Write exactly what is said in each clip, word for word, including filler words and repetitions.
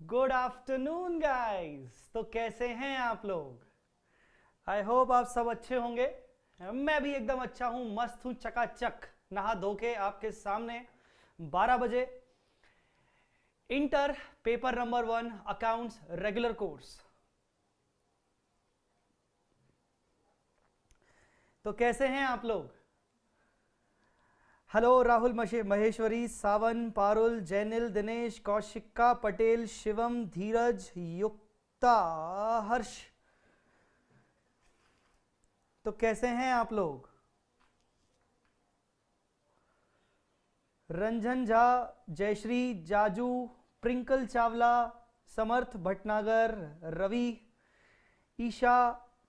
Good afternoon guys. तो कैसे हैं आप लोग? आई होप आप सब अच्छे होंगे। मैं भी एकदम अच्छा हूं, मस्त हूं, चकाचक नहा धो के आपके सामने बारह बजे inter paper number one accounts regular course. तो कैसे हैं आप लोग? हेलो राहुल महेश्वरी, सावन, पारुल, जैनिल, दिनेश, कौशिका पटेल, शिवम, धीरज, युक्ता, हर्ष। तो कैसे हैं आप लोग? रंजन झा, जयश्री, जाजू, प्रिंकल चावला, समर्थ भटनागर, रवि, ईशा,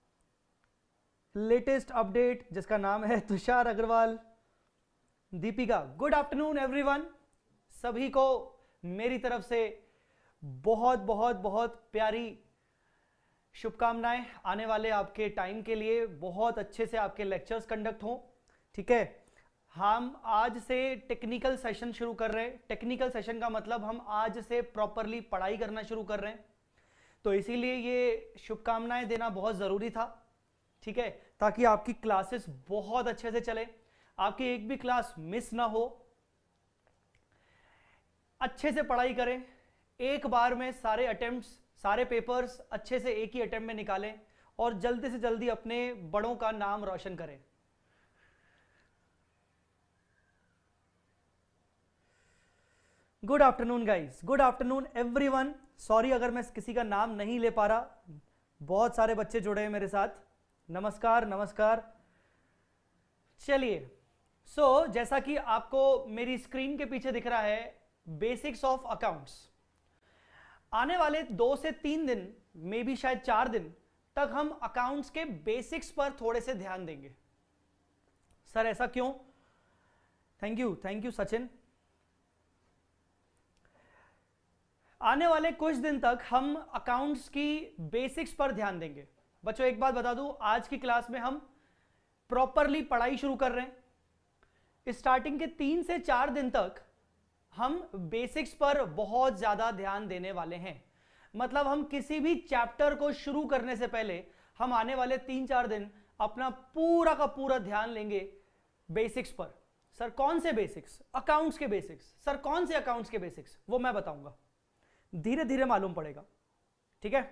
लेटेस्ट अपडेट जिसका नाम है Tushar Agarwal, Deepika. Good afternoon everyone. सभी को मेरी तरफ से बहुत बहुत बहुत प्यारी शुभकामनाएं। आने वाले आपके टाइम के लिए बहुत अच्छे से आपके लेक्चर्स कंडक्ट हों, ठीक है। हम आज से टेक्निकल सेशन शुरू कर रहे हैं। टेक्निकल सेशन का मतलब हम आज से प्रॉपरली पढ़ाई करना शुरू कर रहे हैं, तो इसीलिए ये शुभकामनाएं देना बहुत ज़रूरी था, ठीक है, ताकि आपकी क्लासेस बहुत अच्छे से चले, आपकी एक भी क्लास मिस ना हो। अच्छे से पढ़ाई करें, एक बार में सारे अटेम्प्ट्स, सारे पेपर्स अच्छे से एक ही अटेम्प्ट में निकालें और जल्दी से जल्दी अपने बड़ों का नाम रोशन करें। Good afternoon guys, good afternoon everyone. Sorry अगर मैं किसी का नाम नहीं ले पा रहा, बहुत सारे बच्चे जुड़े हैं मेरे साथ। नमस्कार नमस्कार। चलिए, सो so, जैसा कि आपको मेरी स्क्रीन के पीछे दिख रहा है, बेसिक्स ऑफ अकाउंट्स। आने वाले दो से तीन दिन, मे बी शायद चार दिन तक हम अकाउंट्स के बेसिक्स पर थोड़े से ध्यान देंगे। सर ऐसा क्यों? Thank you thank you Sachin. आने वाले कुछ दिन तक हम अकाउंट्स की बेसिक्स पर ध्यान देंगे। बच्चों एक बात बता दूं, आज की क्लास में हम प्रॉपरली पढ़ाई शुरू कर रहे हैं। स्टार्टिंग के तीन से चार दिन तक हम बेसिक्स पर बहुत ज्यादा ध्यान देने वाले हैं। मतलब हम किसी भी चैप्टर को शुरू करने से पहले हम आने वाले तीन चार दिन अपना पूरा का पूरा ध्यान लेंगे बेसिक्स पर। सर कौन से बेसिक्स? अकाउंट्स के बेसिक्स। सर कौन से अकाउंट्स के बेसिक्स? वो मैं बताऊंगा, धीरे धीरे मालूम पड़ेगा, ठीक है।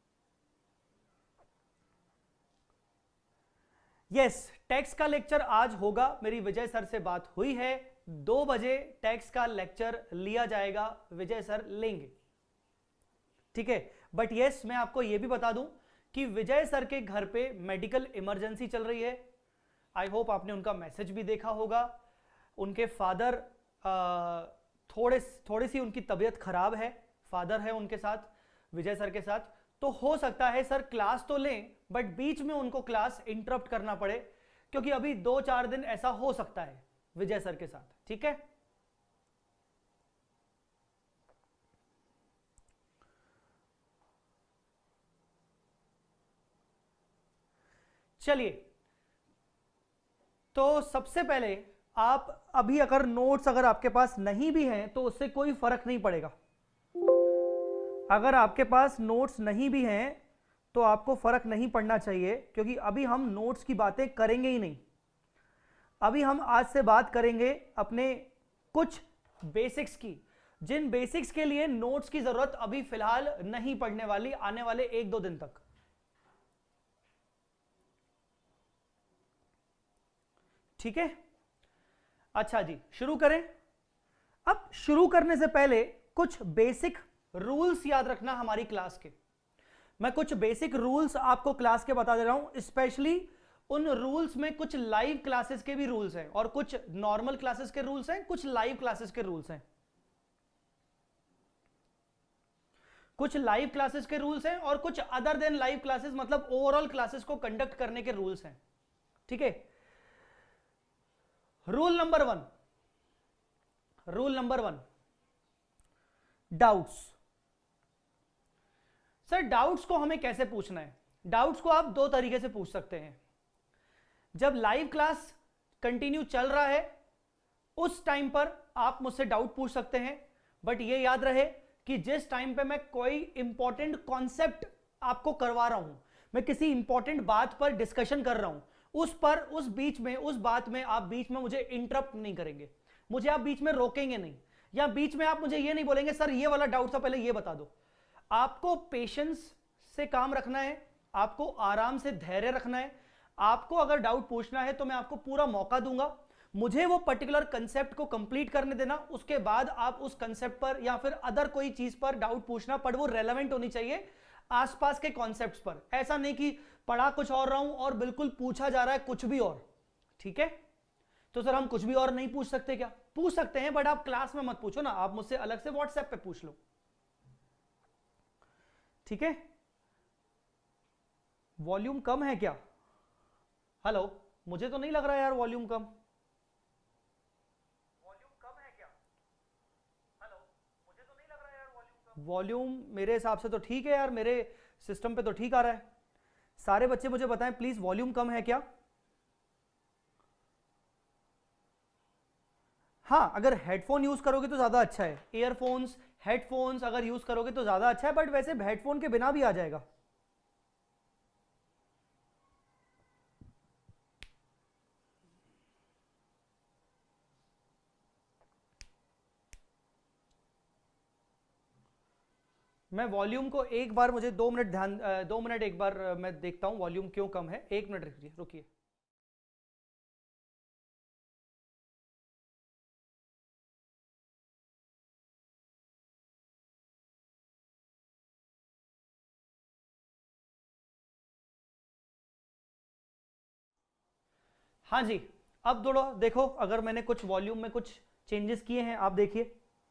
यस, टैक्स का लेक्चर आज होगा। मेरी विजय सर से बात हुई है, दो बजे टैक्स का लेक्चर लिया जाएगा, विजय सर लेंगे, ठीक है। बट यस, मैं आपको यह भी बता दूं कि विजय सर के घर पे मेडिकल इमरजेंसी चल रही है। आई होप आपने उनका मैसेज भी देखा होगा। उनके फादर थोड़े थोड़ी सी उनकी तबीयत खराब है, फादर है उनके साथ, विजय सर के साथ। तो हो सकता है सर क्लास तो लें, बट बीच में उनको क्लास इंटरप्ट करना पड़े, क्योंकि अभी दो चार दिन ऐसा हो सकता है विजय सर के साथ, ठीक है। चलिए, तो सबसे पहले आप अभी अगर नोट्स अगर आपके पास नहीं भी हैं तो उससे कोई फर्क नहीं पड़ेगा। अगर आपके पास नोट्स नहीं भी हैं तो आपको फर्क नहीं पड़ना चाहिए, क्योंकि अभी हम नोट्स की बातें करेंगे ही नहीं। अभी हम आज से बात करेंगे अपने कुछ बेसिक्स की, जिन बेसिक्स के लिए नोट्स की जरूरत अभी फिलहाल नहीं पड़ने वाली आने वाले एक दो दिन तक, ठीक है। अच्छा जी, शुरू करें। अब शुरू करने से पहले कुछ बेसिक रूल्स याद रखना हमारी क्लास के। मैं कुछ बेसिक रूल्स आपको क्लास के बता दे रहा हूं। स्पेशली उन रूल्स में कुछ लाइव क्लासेस के भी रूल्स हैं और कुछ नॉर्मल क्लासेस के रूल्स हैं, कुछ लाइव क्लासेस के रूल्स हैं। कुछ लाइव क्लासेस के रूल्स हैं और कुछ अदर देन लाइव क्लासेस, मतलब ओवरऑल क्लासेस को कंडक्ट करने के रूल्स हैं, ठीक है। Rule number one, rule number one, doubts. Sir doubts को हमें कैसे पूछना है? डाउट्स को आप दो तरीके से पूछ सकते हैं। जब लाइव क्लास कंटिन्यू चल रहा है उस टाइम पर आप मुझसे डाउट पूछ सकते हैं, बट ये याद रहे कि जिस टाइम पे मैं कोई इंपॉर्टेंट कॉन्सेप्ट आपको करवा रहा हूं, मैं किसी इंपॉर्टेंट बात पर डिस्कशन कर रहा हूं, उस पर उस बीच में उस बात में आप बीच में मुझे इंटरप्ट नहीं करेंगे, मुझे आप बीच में रोकेंगे नहीं, या बीच में आप मुझे ये नहीं बोलेंगे सर ये वाला डाउट था पहले ये बता दो। आपको पेशेंस से काम रखना है, आपको आराम से धैर्य रखना है। आपको अगर डाउट पूछना है तो मैं आपको पूरा मौका दूंगा, मुझे वो पर्टिकुलर कंसेप्ट को कंप्लीट करने देना, उसके बाद आप उस कंसेप्ट पर या फिर अदर कोई चीज पर डाउट पूछना, पर वो रेलेवेंट होनी चाहिए आसपास के कॉन्सेप्ट्स पर। ऐसा नहीं कि पढ़ा कुछ और रहा हूं और बिल्कुल पूछा जा रहा है कुछ भी और। ठीक है, तो सर हम कुछ भी और नहीं पूछ सकते क्या? पूछ सकते हैं, बट आप क्लास में मत पूछो ना, आप मुझसे अलग से व्हाट्सएप पे पूछ लो। ठीक है, वॉल्यूम कम है क्या? हेलो, मुझे तो नहीं लग रहा यार वॉल्यूम कम। वॉल्यूम कम है क्या? हेलो, मुझे तो नहीं लग रहा यार वॉल्यूम कम। वॉल्यूम मेरे हिसाब से तो ठीक है यार, मेरे सिस्टम पे तो ठीक आ रहा है। सारे बच्चे मुझे बताएं प्लीज, वॉल्यूम कम है क्या? हाँ, अगर हेडफोन यूज करोगे तो ज्यादा अच्छा है, ईयरफोन्स हेडफोन्स अगर यूज करोगे तो ज्यादा अच्छा है, बट वैसे हेडफोन के बिना भी आ जाएगा। मैं वॉल्यूम को एक बार, मुझे दो मिनट ध्यान, दो मिनट एक बार मैं देखता हूं वॉल्यूम क्यों कम है। एक मिनट रुकिए रुकिए। हाँ जी, अब थोड़ा देखो, अगर मैंने कुछ वॉल्यूम में कुछ चेंजेस किए हैं, आप देखिए।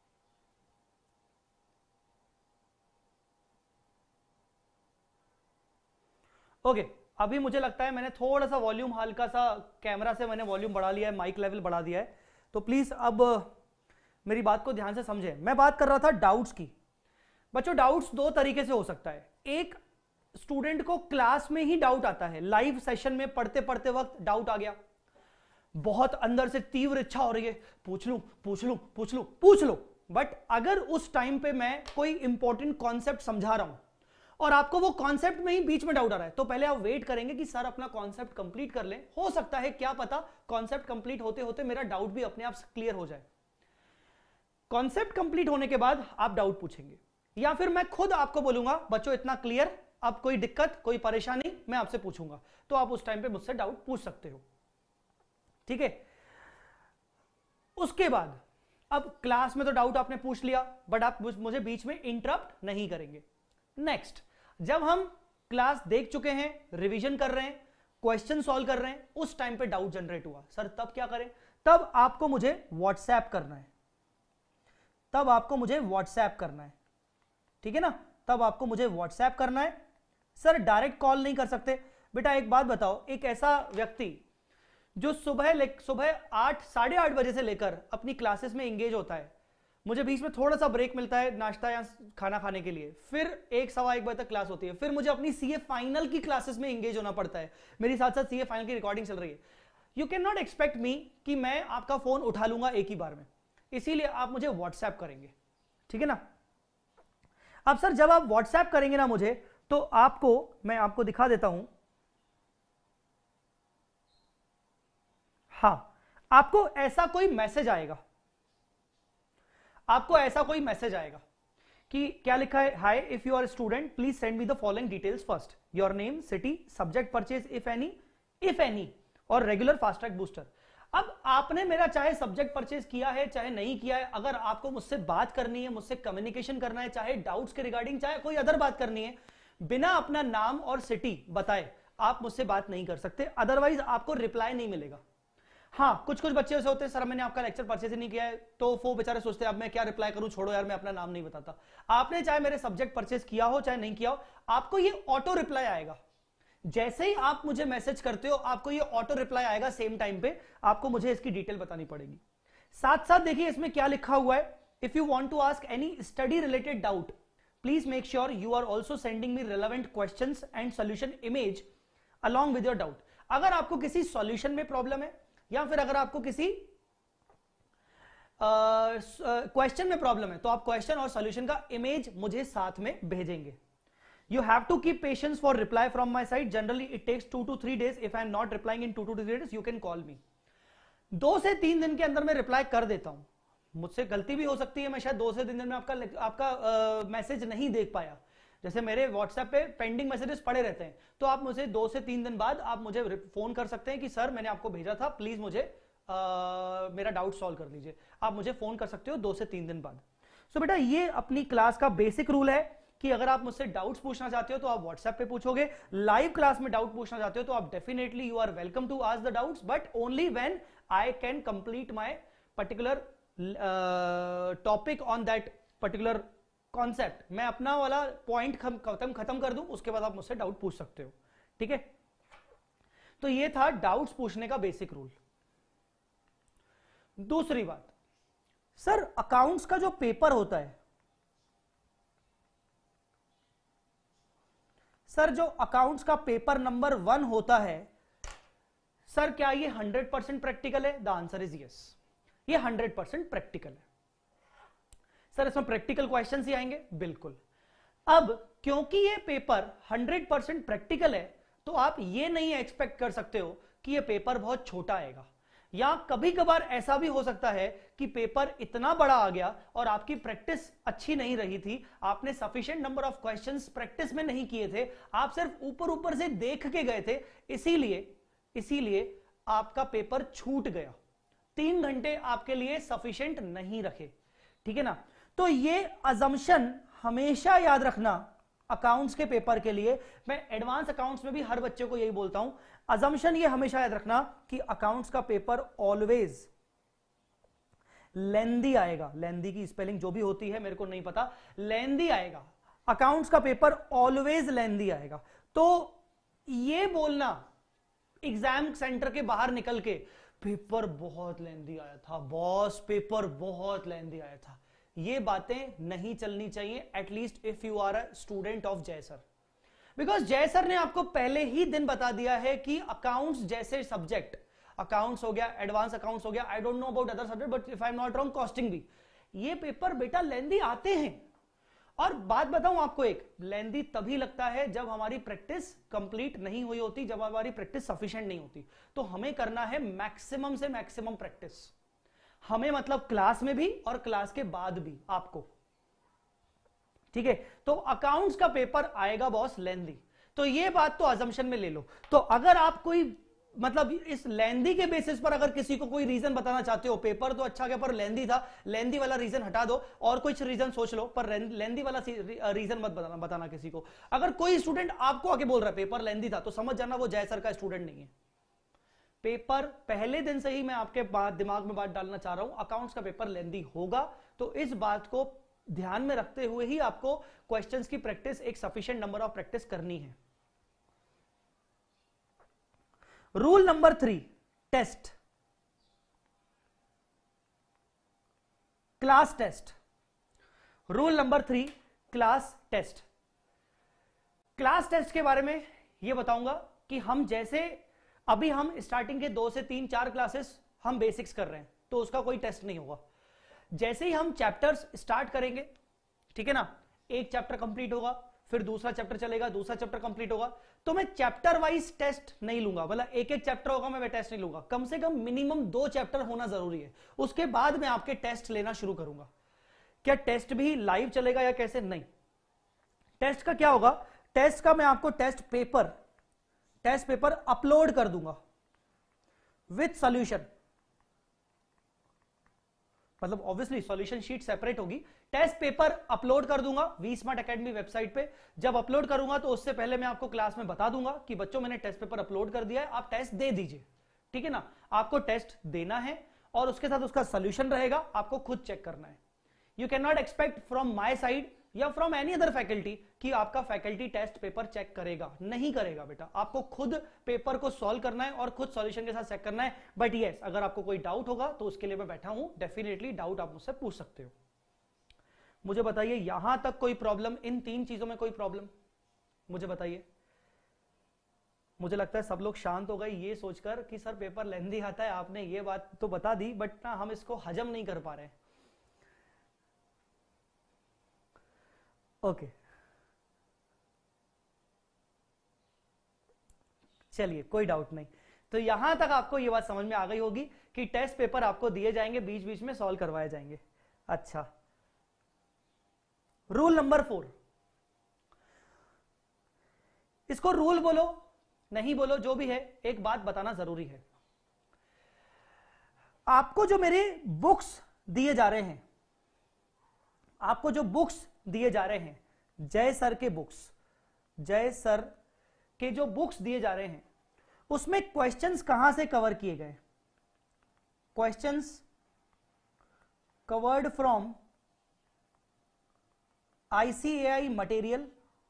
ओके, अभी मुझे लगता है मैंने थोड़ा सा वॉल्यूम, हल्का सा कैमरा से मैंने वॉल्यूम बढ़ा लिया है, माइक लेवल बढ़ा दिया है, तो प्लीज अब मेरी बात को ध्यान से समझें। मैं बात कर रहा था डाउट्स की। बच्चों, डाउट्स दो तरीके से हो सकता है। एक, स्टूडेंट को क्लास में ही डाउट आता है, लाइव सेशन में पढ़ते पढ़ते वक्त डाउट आ गया, बहुत अंदर से तीव्र इच्छा हो रही है पूछ लूं पूछ लूं पूछ लूं पूछ लो, बट अगर उस टाइम पे मैं कोई इंपॉर्टेंट कॉन्सेप्ट समझा रहा हूं और आपको वो कॉन्सेप्ट में ही बीच में डाउट आ रहा है, तो पहले आप वेट करेंगे कि सर अपना कॉन्सेप्ट कंप्लीट कर लें। हो सकता है, क्या पता, कॉन्सेप्ट कंप्लीट होते होते मेरा डाउट भी अपने आप क्लियर हो जाए। कॉन्सेप्ट कंप्लीट होने के बाद आप डाउट पूछेंगे, या फिर मैं खुद आपको बोलूंगा बच्चों इतना क्लियर, अब कोई दिक्कत कोई परेशानी मैं आपसे पूछूंगा, तो आप उस टाइम पे मुझसे डाउट पूछ सकते हो। ठीक है, उसके बाद अब क्लास में तो डाउट आपने पूछ लिया, बट आप मुझे बीच में इंटरप्ट नहीं करेंगे। नेक्स्ट, जब हम क्लास देख चुके हैं, रिवीजन कर रहे हैं, क्वेश्चन सॉल्व कर रहे हैं, उस टाइम पे डाउट जनरेट हुआ, सर तब क्या करें? तब आपको मुझे व्हाट्सएप करना है, तब आपको मुझे व्हाट्सएप करना है। ठीक है ना, तब आपको मुझे व्हाट्सएप करना है। सर डायरेक्ट कॉल नहीं कर सकते? बेटा एक बात बताओ, एक ऐसा व्यक्ति जो सुबह सुबह आठ साढ़े आठ बजे से लेकर अपनी क्लासेस में एंगेज होता है, मुझे बीच में थोड़ा सा ब्रेक मिलता है नाश्ता या खाना खाने के लिए, फिर एक सवा एक बजे तक क्लास होती है, फिर मुझे अपनी सीए फाइनल की क्लासेस में एंगेज होना पड़ता है, मेरी साथ साथ सीए फाइनल की रिकॉर्डिंग चल रही है। You can not expect me कि मैं आपका फोन उठा लूंगा एक ही बार में, इसीलिए आप मुझे व्हाट्सएप करेंगे। ठीक है ना। अब सर जब आप व्हाट्सएप करेंगे ना मुझे, तो आपको मैं आपको दिखा देता हूं, हां, आपको ऐसा कोई मैसेज आएगा, आपको ऐसा कोई मैसेज आएगा कि क्या लिखा है, hi if you are student please send me the following details first, your name, city, subject purchase if any if any और रेगुलर फास्ट ट्रैक बूस्टर। अब आपने मेरा चाहे सब्जेक्ट परचेज किया है चाहे नहीं किया है, अगर आपको मुझसे बात करनी है, मुझसे कम्युनिकेशन करना है, चाहे डाउट्स के रिगार्डिंग चाहे कोई अदर बात करनी है, बिना अपना नाम और सिटी बताए आप मुझसे बात नहीं कर सकते, अदरवाइज आपको रिप्लाई नहीं मिलेगा। हाँ, कुछ कुछ बच्चे ऐसे होते हैं, सर मैंने आपका लेक्चर परचेज नहीं किया है, तो वो बेचारे सोचते हैं अब मैं क्या रिप्लाई करूं, छोड़ो यार मैं अपना नाम नहीं बताता। आपने चाहे मेरे सब्जेक्ट परचेज किया हो चाहे नहीं किया हो, आपको ये ऑटो रिप्लाई आएगा। जैसे ही आप मुझे मैसेज करते हो आपको ये ऑटो रिप्लाई आएगा सेम टाइम पे, आपको मुझे इसकी डिटेल बतानी पड़ेगी। साथ साथ देखिए इसमें क्या लिखा हुआ है, if you want to ask any study related doubt please make sure you are also sending me relevant questions and solution image along with your doubt. अगर आपको किसी सॉल्यूशन में प्रॉब्लम है या फिर अगर आपको किसी क्वेश्चन uh, में प्रॉब्लम है तो आप क्वेश्चन और सॉल्यूशन का इमेज मुझे साथ में भेजेंगे. You have to keep patience for reply from my side. Generally, it takes two to three days. If I am not replying in two to three days, you can call me. दो से तीन दिन के अंदर मैं reply कर देता हूं. मुझसे गलती भी हो सकती है, मैं शायद दो से तीन दिन में आपका आपका मैसेज uh, नहीं देख पाया. जैसे मेरे व्हाट्सएप पे पेंडिंग मैसेजेस पड़े रहते हैं, तो आप मुझे दो से तीन दिन बाद आप मुझे फोन कर सकते हैं कि सर मैंने आपको भेजा था, प्लीज मुझे uh, मेरा डाउट सॉल्व कर लीजिए. आप मुझे फोन कर सकते हो दो से तीन दिन बाद. सो so, बेटा ये अपनी क्लास का बेसिक रूल है कि अगर आप मुझसे डाउट्स पूछना चाहते हो तो आप व्हाट्सएप पे पूछोगे. लाइव क्लास में डाउट पूछना चाहते हो तो आप definitely you are welcome to ask the doubts, but only when I can complete my particular topic on that particular concept. मैं अपना वाला पॉइंट खत्म खत्म कर दूं, उसके बाद आप मुझसे डाउट पूछ सकते हो. ठीक है, तो ये था डाउट्स पूछने का बेसिक रूल. दूसरी बात, सर अकाउंट्स का जो पेपर होता है, सर जो अकाउंट्स का पेपर नंबर वन होता है, सर क्या ये हंड्रेड परसेंट प्रैक्टिकल है? द आंसर इज यस, ये हंड्रेड परसेंट प्रैक्टिकल है. सर इसमें प्रैक्टिकल क्वेश्चंस ही आएंगे? बिल्कुल. अब क्योंकि ये पेपर हंड्रेड परसेंट प्रैक्टिकल है, तो आप ये नहीं एक्सपेक्ट कर सकते हो कि ये पेपर बहुत छोटा आएगा. या कभी कभार ऐसा भी हो सकता है कि पेपर इतना बड़ा आ गया और आपकी प्रैक्टिस अच्छी नहीं रही थी, आपने sufficient number of questions practice में नहीं किए थे, आप सिर्फ ऊपर ऊपर से देख के गए थे, इसीलिए इसीलिए आपका पेपर छूट गया. तीन घंटे आपके लिए सफिशिएंट नहीं रखे. ठीक है ना? तो ये अजम्पशन हमेशा याद रखना अकाउंट्स के पेपर के लिए. मैं एडवांस अकाउंट्स में भी हर बच्चे को यही बोलता हूं, अजम्पशन ये हमेशा याद रखना कि अकाउंट्स का पेपर ऑलवेज लेंदी आएगा. लेंदी की स्पेलिंग जो भी होती है मेरे को नहीं पता, लेंदी आएगा. अकाउंट्स का पेपर ऑलवेज लेंदी आएगा. तो ये बोलना एग्जाम सेंटर के बाहर निकल के पेपर बहुत लेंदी आया था बॉस, पेपर बहुत लेंदी आया था, ये बातें नहीं चलनी चाहिए. At least if you are a student of Jai sir, because Jai sir ने आपको पहले ही दिन बता दिया है कि अकाउंट्स जैसे सब्जेक्ट, अकाउंट्स हो गया, एडवांस अकाउंट्स हो गया, I don't know about other subject but if I am not wrong costing भी, ये पेपर बेटा लेंदी आते हैं. और बात बताऊं आपको, एक लेंदी तभी लगता है जब हमारी प्रैक्टिस कंप्लीट नहीं हुई होती, जब हमारी प्रैक्टिस सफिशिएंट नहीं होती. तो हमें करना है मैक्सिमम से मैक्सिमम प्रैक्टिस. हमें मतलब क्लास में भी और क्लास के बाद भी आपको. ठीक है, तो अकाउंट्स का पेपर आएगा बॉस लेंदी, तो ये बात तो अजम्पशन में ले लो. तो अगर आप कोई मतलब इस लेंदी के बेसिस पर अगर किसी को कोई रीजन बताना चाहते हो, पेपर तो अच्छा गया पर लेंदी था, लेंदी वाला रीजन हटा दो और कुछ रीजन सोच लो, पर लेंदी वाला रीजन मत बताना बताना किसी को. अगर कोई स्टूडेंट आपको आके बोल रहा है पेपर लेंदी था, तो समझ जाना वो जय सर का स्टूडेंट नहीं है. पेपर पहले दिन से ही मैं आपके बात दिमाग में बात डालना चाह रहा हूं, अकाउंट्स का पेपर लेंदी होगा. तो इस बात को ध्यान में रखते हुए ही आपको क्वेश्चंस की प्रैक्टिस, एक सफिशिएंट नंबर ऑफ प्रैक्टिस करनी है. Rule number three, test, class test. Rule number three, class test. Class test के बारे में यह बताऊंगा कि हम जैसे अभी हम स्टार्टिंग के दो से तीन चार क्लासेस हम बेसिक्स कर रहे हैं, तो उसका कोई टेस्ट नहीं होगा. जैसे ही हम चैप्टर्स स्टार्ट करेंगे, ठीक है ना, एक चैप्टर कंप्लीट होगा, फिर दूसरा चैप्टर चलेगा, दूसरा चैप्टर कंप्लीट होगा, तो मैं चैप्टर वाइज टेस्ट नहीं लूंगा. मतलब एक एक चैप्टर होगा मैं टेस्ट नहीं लूंगा, कम से कम मिनिमम दो चैप्टर होना जरूरी है. उसके बाद मैं आपके टेस्ट लेना शुरू करूंगा. क्या टेस्ट भी लाइव चलेगा या कैसे? नहीं. टेस्ट का क्या होगा, टेस्ट का मैं आपको test paper test paper upload कर दूंगा विथ सॉल्यूशन. मतलब ऑब्वियसली सॉल्यूशन शीट सेपरेट होगी, टेस्ट पेपर अपलोड कर दूंगा वी स्मार्ट एकेडमी वेबसाइट पे. जब अपलोड करूंगा तो उससे पहले मैं आपको क्लास में बता दूंगा कि बच्चों मैंने टेस्ट पेपर अपलोड कर दिया है, आप टेस्ट दे दीजिए. ठीक है ना, आपको टेस्ट देना है और उसके साथ उसका सॉल्यूशन रहेगा, आपको खुद चेक करना है. You can not expect from my side या फ्रॉम एनी अदर फैकल्टी कि आपका फैकल्टी टेस्ट पेपर चेक करेगा. नहीं करेगा बेटा, आपको खुद पेपर को सॉल्व करना है और खुद सॉल्यूशन के साथ चेक करना है. बट यस, अगर आपको कोई डाउट होगा तो उसके लिए मैं बैठा हूं, डेफिनेटली डाउट आप मुझसे पूछ सकते हो. मुझे बताइए यहां तक कोई प्रॉब्लम, इन तीन चीजों में कोई प्रॉब्लम मुझे बताइए. मुझे लगता है सब लोग शांत हो गए ये सोचकर कि सर पेपर लेंथी आता है। आपने ये बात तो बता दी बट ना हम इसको हजम नहीं कर पा रहे। ओके चलिए कोई डाउट नहीं। तो यहां तक आपको ये बात समझ में आ गई होगी कि टेस्ट पेपर आपको दिए जाएंगे, बीच बीच में सॉल्व करवाए जाएंगे। अच्छा, रूल नंबर फोर, इसको रूल बोलो नहीं बोलो जो भी है, एक बात बताना जरूरी है। आपको जो मेरे बुक्स दिए जा रहे हैं, आपको जो बुक्स दिए जा रहे हैं, जय सर के बुक्स, जय सर के जो बुक्स दिए जा रहे हैं, उसमें क्वेश्चंस कहां से कवर किए गए? Questions covered from ICAI material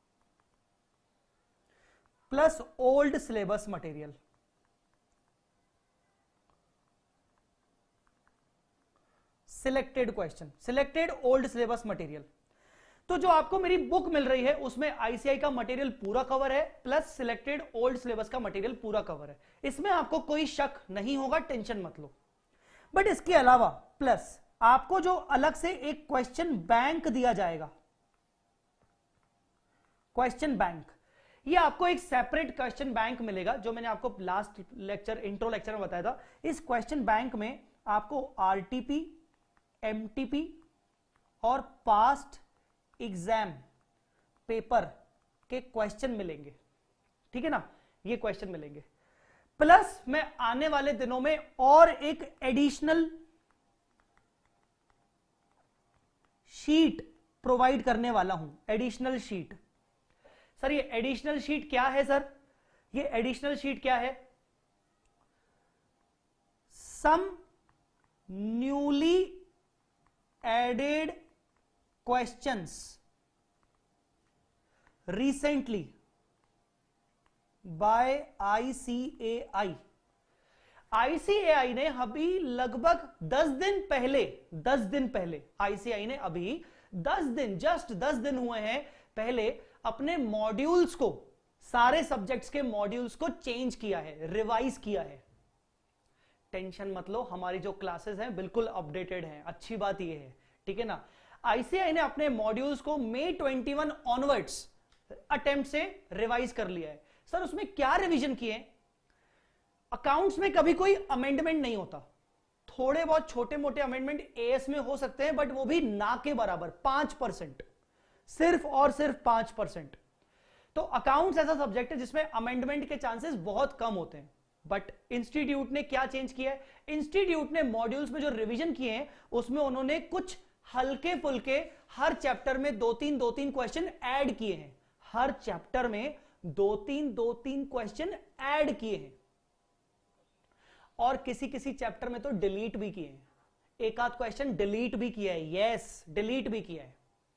plus old syllabus material. Selected question, selected old syllabus material. तो जो आपको मेरी बुक मिल रही है उसमें आईसीआई का मटेरियल पूरा कवर है प्लस सिलेक्टेड ओल्ड सिलेबस का मटेरियल पूरा कवर है, इसमें आपको कोई शक नहीं होगा, टेंशन मत लो। बट इसके अलावा प्लस आपको जो अलग से एक क्वेश्चन बैंक दिया जाएगा, क्वेश्चन बैंक, ये आपको एक सेपरेट क्वेश्चन बैंक मिलेगा जो मैंने आपको लास्ट लेक्चर, इंट्रो लेक्चर में बताया था। इस क्वेश्चन बैंक में आपको आरटीपी, एमटीपी और पास्ट एग्जाम पेपर के क्वेश्चन मिलेंगे, ठीक है ना, ये क्वेश्चन मिलेंगे। प्लस मैं आने वाले दिनों में और एक एडिशनल शीट प्रोवाइड करने वाला हूं, एडिशनल शीट। सर ये एडिशनल शीट क्या है? सर ये एडिशनल शीट क्या है? Some newly added questions recently by ICAI. ICAI ने अभी लगभग दस दिन पहले, दस दिन पहले आईसीएआई ने अभी दस दिन, जस्ट दस दिन हुए हैं पहले अपने मॉड्यूल्स को, सारे सब्जेक्ट्स के मॉड्यूल्स को चेंज किया है, रिवाइज किया है। टेंशन मत लो, हमारी जो क्लासेस हैं बिल्कुल अपडेटेड हैं, अच्छी बात यह है, ठीक है ना। आईसीआई ने अपने मॉड्यूल्स को मई इक्कीस ऑनवर्ड्स अटेम्प्ट से रिवाइज कर लिया है। सर उसमें क्या रिवीजन किए? अकाउंट्स में कभी कोई अमेंडमेंट नहीं होता, थोड़े बहुत छोटे मोटे अमेंडमेंट एएस में हो सकते हैं, बट वो भी ना के बराबर, पांच परसेंट, सिर्फ और सिर्फ पांच परसेंट। तो अकाउंट्स ऐसा सब्जेक्ट है जिसमें अमेंडमेंट के चांसेस बहुत कम होते हैं। बट इंस्टीट्यूट ने क्या चेंज किया है? इंस्टीट्यूट ने मॉड्यूल्स में जो रिवीजन किए हैं उसमें उन्होंने कुछ हल्के फुल्के हर चैप्टर में दो तीन दो तीन क्वेश्चन ऐड किए हैं, हर चैप्टर में दो तीन दो तीन क्वेश्चन ऐड किए हैं, और किसी किसी चैप्टर में तो डिलीट भी किए हैं, एक आध क्वेश्चन डिलीट भी किया है, यस डिलीट भी किया है।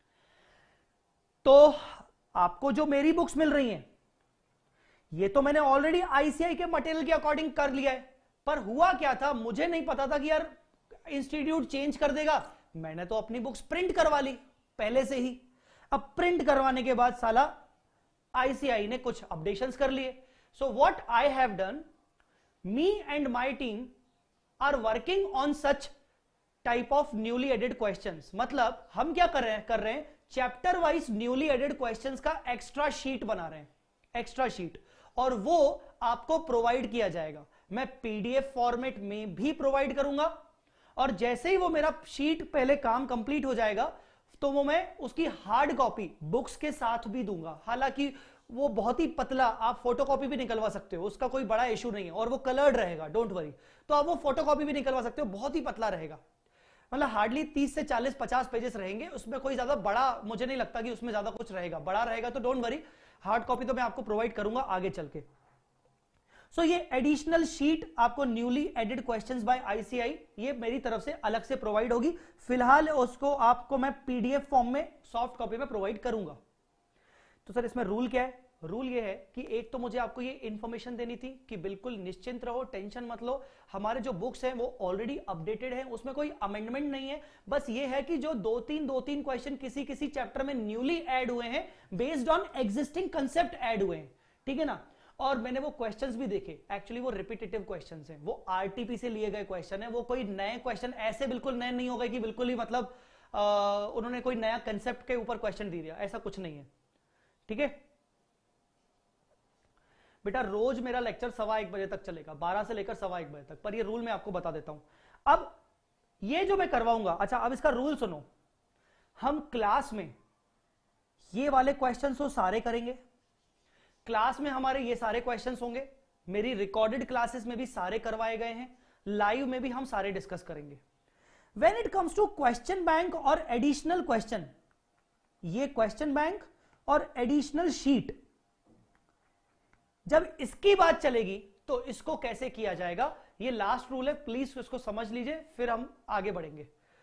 तो आपको जो मेरी बुक्स मिल रही हैं ये तो मैंने ऑलरेडी आईसीआई के मटेरियल के अकॉर्डिंग कर लिया है, पर हुआ क्या था, मुझे नहीं पता था कि यार इंस्टीट्यूट चेंज कर देगा। मैंने तो अपनी बुक्स प्रिंट करवा ली पहले से ही। अब प्रिंट करवाने के बाद साला आईसीआई ने कुछ अपडेशंस कर लिए। So what I have done, me and my team are working on such type of newly added questions. मतलब हम क्या कर रहे हैं कर रहे हैं chapter wise newly added questions का एक्स्ट्रा शीट बना रहे हैं, एक्स्ट्रा शीट, और वो आपको प्रोवाइड किया जाएगा। मैं पीडीएफ फॉर्मेट में भी प्रोवाइड करूंगा, और जैसे ही वो मेरा शीट पहले काम कंप्लीट हो जाएगा तो वो मैं उसकी हार्ड कॉपी बुक्स के साथ भी दूंगा। हालांकि वो बहुत ही पतला, आप फोटोकॉपी भी निकलवा सकते हो, उसका कोई बड़ा इशू नहीं है, और वो कलर्ड रहेगा, डोंट वरी। तो आप वो फोटोकॉपी भी निकलवा सकते हो, बहुत ही पतला रहेगा, मतलब हार्डली तीस से चालीस पचास पेजेस रहेंगे उसमें। कोई ज्यादा बड़ा मुझे नहीं लगता कि उसमें ज्यादा कुछ रहेगा, बड़ा रहेगा तो डोंट वरी, हार्ड कॉपी तो मैं आपको प्रोवाइड करूंगा आगे चल के। सो so, ये एडिशनल शीट आपको newly added questions by ICAI, ये मेरी तरफ से अलग से प्रोवाइड होगी। फिलहाल उसको आपको मैं पीडीएफ फॉर्म में सॉफ्ट कॉपी में प्रोवाइड करूंगा। तो सर इसमें रूल क्या है? रूल ये है कि एक तो मुझे आपको ये इंफॉर्मेशन देनी थी कि बिल्कुल निश्चिंत रहो, टेंशन मत लो, हमारे जो बुक्स हैं वो ऑलरेडी अपडेटेड हैं, उसमें कोई अमेंडमेंट नहीं है। बस ये है कि जो दो तीन दो तीन क्वेश्चन किसी किसी चैप्टर में न्यूली ऐड हुए हैं, based on existing concept add हुए हैं, ठीक है ना। और मैंने वो क्वेश्चंस भी देखे, एक्चुअली वो रिपीटेटिव क्वेश्चंस हैं, वो आरटीपी से लिए गए क्वेश्चन है, वो कोई नए क्वेश्चन ऐसे बिल्कुल नए नहीं हो गए कि बिल्कुल ही मतलब आ, उन्होंने कोई नया कंसेप्ट के ऊपर क्वेश्चन दे दिया, ऐसा कुछ नहीं है। ठीक है बेटा, रोज मेरा लेक्चर सवा एक बजे तक चलेगा, बारह से लेकर सवा एक बजे तक, पर ये रूल मैं आपको बता देता हूं। अब ये जो मैं करवाऊंगा, अच्छा अब इसका रूल सुनो, हम क्लास में ये वाले क्वेश्चंस तो सारे करेंगे, क्लास में हमारे ये सारे क्वेश्चंस होंगे, मेरी रिकॉर्डेड क्लासेस में भी सारे करवाए गए हैं, लाइव में भी हम सारे डिस्कस करेंगे। When it comes to question bank और एडिशनल क्वेश्चन, ये क्वेश्चन बैंक और एडिशनल शीट, जब इसकी बात चलेगी तो इसको कैसे किया जाएगा, ये लास्ट रूल है, प्लीज इसको समझ लीजिए, फिर हम आगे बढ़ेंगे।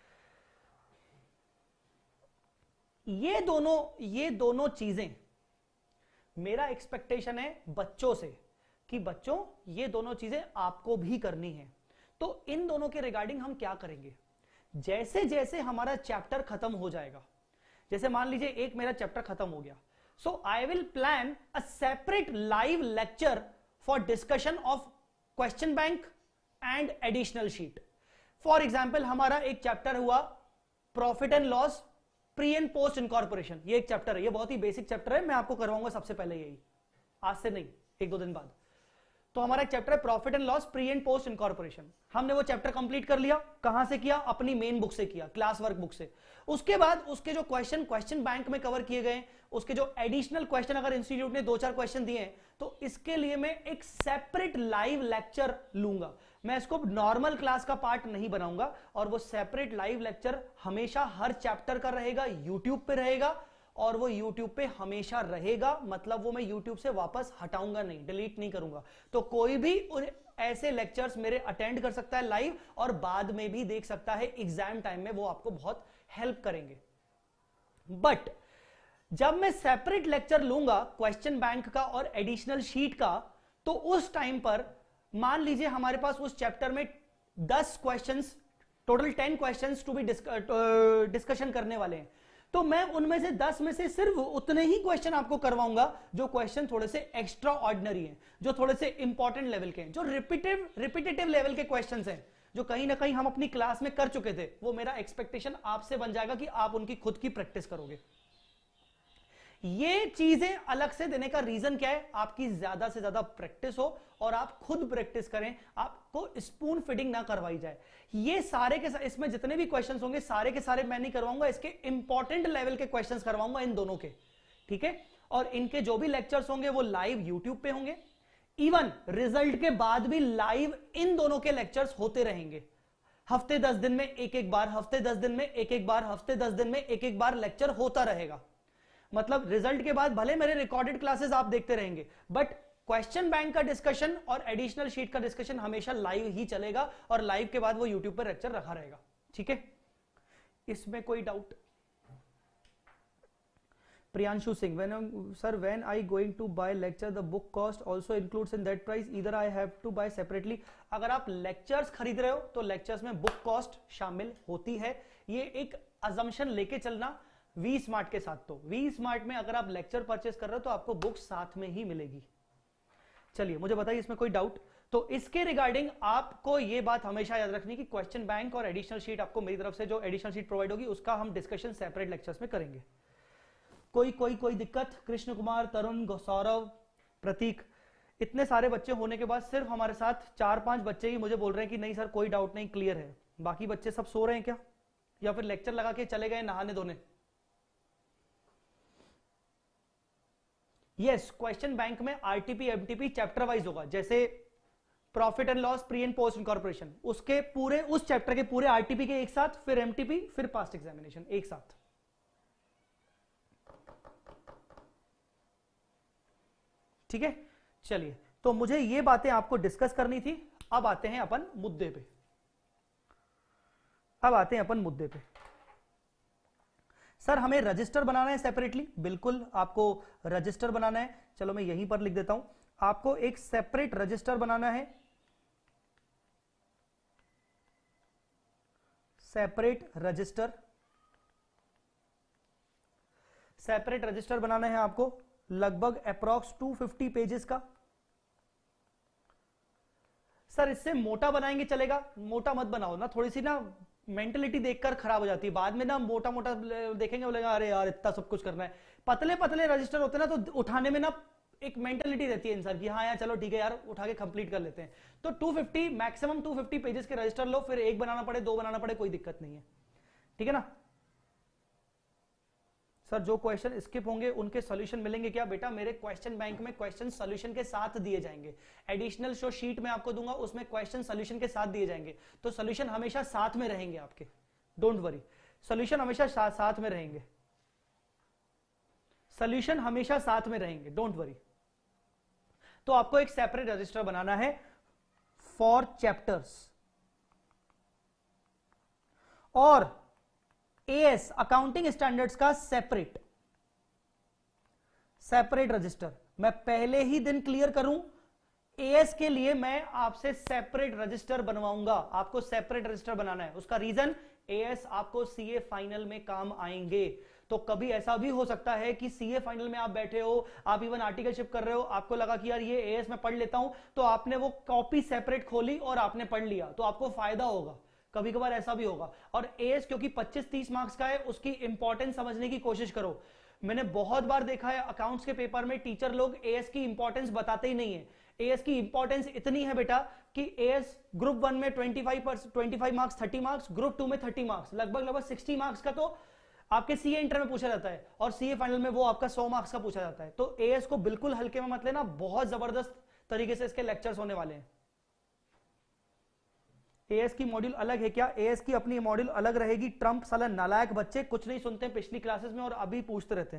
ये दोनों ये दोनों चीजें मेरा एक्सपेक्टेशन है बच्चों से कि बच्चों ये दोनों चीजें आपको भी करनी है। तो इन दोनों के रिगार्डिंग हम क्या करेंगे, जैसे जैसे हमारा चैप्टर खत्म हो जाएगा, जैसे मान लीजिए एक मेरा चैप्टर खत्म हो गया, so I will plan a separate live lecture for discussion of question bank and additional sheet. For example हमारा एक चैप्टर हुआ profit and loss pre and post incorporation, ये एक चैप्टर है, ये बहुत ही बेसिक चैप्टर है, मैं आपको करवाऊंगा सबसे पहले यही, आज से नहीं एक दो दिन बाद। तो हमारा एक चैप्टर है profit and loss pre and post incorporation, हमने वो चैप्टर कंप्लीट कर लिया, कहां से किया, अपनी मेन बुक से किया, क्लास वर्क बुक से। उसके बाद उसके जो क्वेश्चन क्वेश्चन बैंक में कवर किए गए, उसके जो एडिशनल क्वेश्चन अगर इंस्टीट्यूट ने दो चार क्वेश्चन दिए हैं, तो इसके लिए मैं एक सेपरेट लाइव लेक्चर लूंगा, मैं इसको नॉर्मल क्लास का पार्ट नहीं बनाऊंगा, और वो सेपरेट लाइव लेक्चर हमेशा हर चैप्टर का रहेगा, यूट्यूब पे रहेगा, और वो YouTube पे हमेशा रहेगा, मतलब वो मैं YouTube से वापस हटाऊंगा नहीं, डिलीट नहीं करूंगा। तो कोई भी ऐसे लेक्चर्स मेरे अटेंड कर सकता है लाइव, और बाद में भी देख सकता है, एग्जाम टाइम में वो आपको बहुत हेल्प करेंगे। बट जब मैं सेपरेट लेक्चर लूंगा क्वेश्चन बैंक का और एडिशनल शीट का, तो उस टाइम पर मान लीजिए हमारे पास उस चैप्टर में दस questions, total ten questions to be discussion करने वाले हैं, तो मैं उनमें से दस में से सिर्फ उतने ही क्वेश्चन आपको करवाऊंगा जो क्वेश्चन थोड़े से एक्स्ट्रा ऑर्डिनरी हैं, जो थोड़े से इंपॉर्टेंट लेवल के हैं, जो रिपीटिव रिपीटेटिव लेवल के क्वेश्चंस हैं, जो कहीं ना कहीं हम अपनी क्लास में कर चुके थे। वो मेरा एक्सपेक्टेशन आपसे बन जाएगा कि आप उनकी खुद की प्रैक्टिस करोगे। ये चीजें अलग से देने का रीजन क्या है, आपकी ज्यादा से ज्यादा प्रैक्टिस हो और आप खुद प्रैक्टिस करें, आपको स्पून फीडिंग ना करवाई जाए। ये सारे के सारे, इसमें जितने भी क्वेश्चंस होंगे सारे के सारे मैं नहीं करवाऊंगा, इसके इंपॉर्टेंट लेवल के क्वेश्चंस करवाऊंगा इन दोनों के, ठीक है। और इनके जो भी लेक्चर्स होंगे वो लाइव यूट्यूब पे होंगे, इवन रिजल्ट के बाद भी लाइव इन दोनों के लेक्चर्स होते रहेंगे। हफ्ते दस दिन में एक एक बार, हफ्ते दस दिन में एक एक बार, हफ्ते दस दिन में एक एक बार लेक्चर होता रहेगा। मतलब रिजल्ट के बाद भले मेरे रिकॉर्डेड क्लासेस आप देखते रहेंगे, बट क्वेश्चन बैंक का डिस्कशन और एडिशनल शीट का डिस्कशन हमेशा लाइव ही चलेगा, और लाइव के बाद वो यूट्यूब पर लेक्चर रखा रहेगा, ठीक है। इसमें कोई doubt? Priyanshu Singh, when sir when I going to buy lecture the book cost also includes in that price, either I have to buy separately. अगर आप लेक्चर्स खरीद रहे हो तो लेक्चर्स में बुक कॉस्ट शामिल होती है, ये एक अजम्पशन लेके चलना वी स्मार्ट के साथ। तो वी स्मार्ट में अगर आप लेक्चर परचेस कर रहे हो तो आपको बुक साथ में ही मिलेगी। चलिए मुझे बताइए इसमें कोई डाउट? तो इसके रिगार्डिंग आपको ये बात हमेशा याद रखनी कि क्वेश्चन बैंक और एडिशनल शीट आपको मेरी तरफ से जो एडिशनल शीट प्रोवाइड होगी उसका हम डिस्कशन सेपरेट लेक्चर्स में करेंगे। कोई कोई कोई दिक्कत? कृष्ण कुमार, तरुण, सौरभ, प्रतीक, इतने सारे बच्चे होने के बाद सिर्फ हमारे साथ चार पांच बच्चे ही मुझे बोल रहे हैं कि नहीं सर कोई डाउट नहीं, क्लियर है। बाकी बच्चे सब सो रहे हैं क्या, या फिर लेक्चर लगा के चले गए नहाने धोने? यस, क्वेश्चन बैंक में आरटीपी एमटीपी चैप्टर वाइज होगा, जैसे profit and loss pre and post incorporation, उसके पूरे उस चैप्टर के पूरे आरटीपी के एक साथ, फिर एमटीपी, फिर पास्ट एग्जामिनेशन एक साथ। ठीक है, चलिए तो मुझे ये बातें आपको डिस्कस करनी थी। अब आते हैं अपन मुद्दे पे अब आते हैं अपन मुद्दे पे सर हमें रजिस्टर बनाना है सेपरेटली, बिल्कुल आपको रजिस्टर बनाना है। चलो मैं यहीं पर लिख देता हूं, आपको एक सेपरेट रजिस्टर बनाना है, सेपरेट रजिस्टर सेपरेट रजिस्टर बनाना है आपको, लगभग अप्रॉक्स टू फिफ्टी पेजेस का, सर इससे मोटा बनाएंगे चलेगा, मोटा मत बनाओ ना, थोड़ी सी ना मेंटलिटी देखकर खराब हो जाती है, बाद में ना मोटा मोटा देखेंगे बोलेगा अरे यार इतना सब कुछ करना है। पतले पतले रजिस्टर होते हैं ना तो उठाने में ना एक मेंटलिटी रहती है इंसान की, हाँ यार चलो ठीक है यार उठा के कंप्लीट कर लेते हैं। तो two fifty maximum two fifty pages के रजिस्टर लो, फिर एक बनाना पड़े दो बनाना पड़े कोई दिक्कत नहीं है, ठीक है ना। सर जो क्वेश्चन स्किप होंगे उनके सॉल्यूशन मिलेंगे क्या? बेटा मेरे क्वेश्चन बैंक में क्वेश्चन सॉल्यूशन के साथ दिए जाएंगे, एडिशनल शो शीट में आपको दूंगा उसमें क्वेश्चन सॉल्यूशन के साथ दिए जाएंगे, तो सॉल्यूशन हमेशा साथ में रहेंगे आपके, डोंट वरी, सॉल्यूशन हमेशा साथ में रहेंगे, सॉल्यूशन हमेशा साथ में रहेंगे, डोंट वरी। तो आपको एक सेपरेट रजिस्टर बनाना है फॉर चैप्टर्स, और एएस अकाउंटिंग स्टैंडर्ड्स का सेपरेट सेपरेट रजिस्टर मैं पहले ही दिन क्लियर करूं, एएस के लिए मैं आपसे सेपरेट रजिस्टर बनवाऊंगा, आपको सेपरेट रजिस्टर बनाना है। उसका रीजन, एएस आपको सीए फाइनल में काम आएंगे। तो कभी ऐसा भी हो सकता है कि सीए फाइनल में आप बैठे हो, आप इवन आर्टिकलशिप कर रहे हो, आपको लगा कि यार ये एएस में पढ़ लेता हूं, तो आपने वो कॉपी सेपरेट खोली और आपने पढ़ लिया, तो आपको फायदा होगा, कभी कभार ऐसा भी होगा। और एएस क्योंकि पच्चीस तीस मार्क्स का है, उसकी इंपॉर्टेंस समझने की कोशिश करो। मैंने बहुत बार देखा है अकाउंट्स के पेपर में टीचर लोग एएस की इंपॉर्टेंस बताते ही नहीं है। एएस की इंपॉर्टेंस इतनी है बेटा कि एएस ग्रुप वन में पच्चीस पच्चीस मार्क्स तीस मार्क्स, ग्रुप टू में तीस मार्क्स, लगभग लगभग साठ मार्क्स का तो आपके सीए इंटर में पूछा जाता है, और सीए फाइनल में वो आपका सौ मार्क्स का पूछा जाता है। तो एएस को बिल्कुल हल्के में मत लेना, बहुत जबरदस्त तरीके से इसके लेक्चर्स होने वाले हैं। एएस की मॉड्यूल अलग है क्या? एएस की अपनी मॉड्यूल अलग रहेगी। ट्रम्प साला नालायक बच्चे कुछ नहीं सुनते पिछली क्लासेस में और अभी पूछते रहते हैं।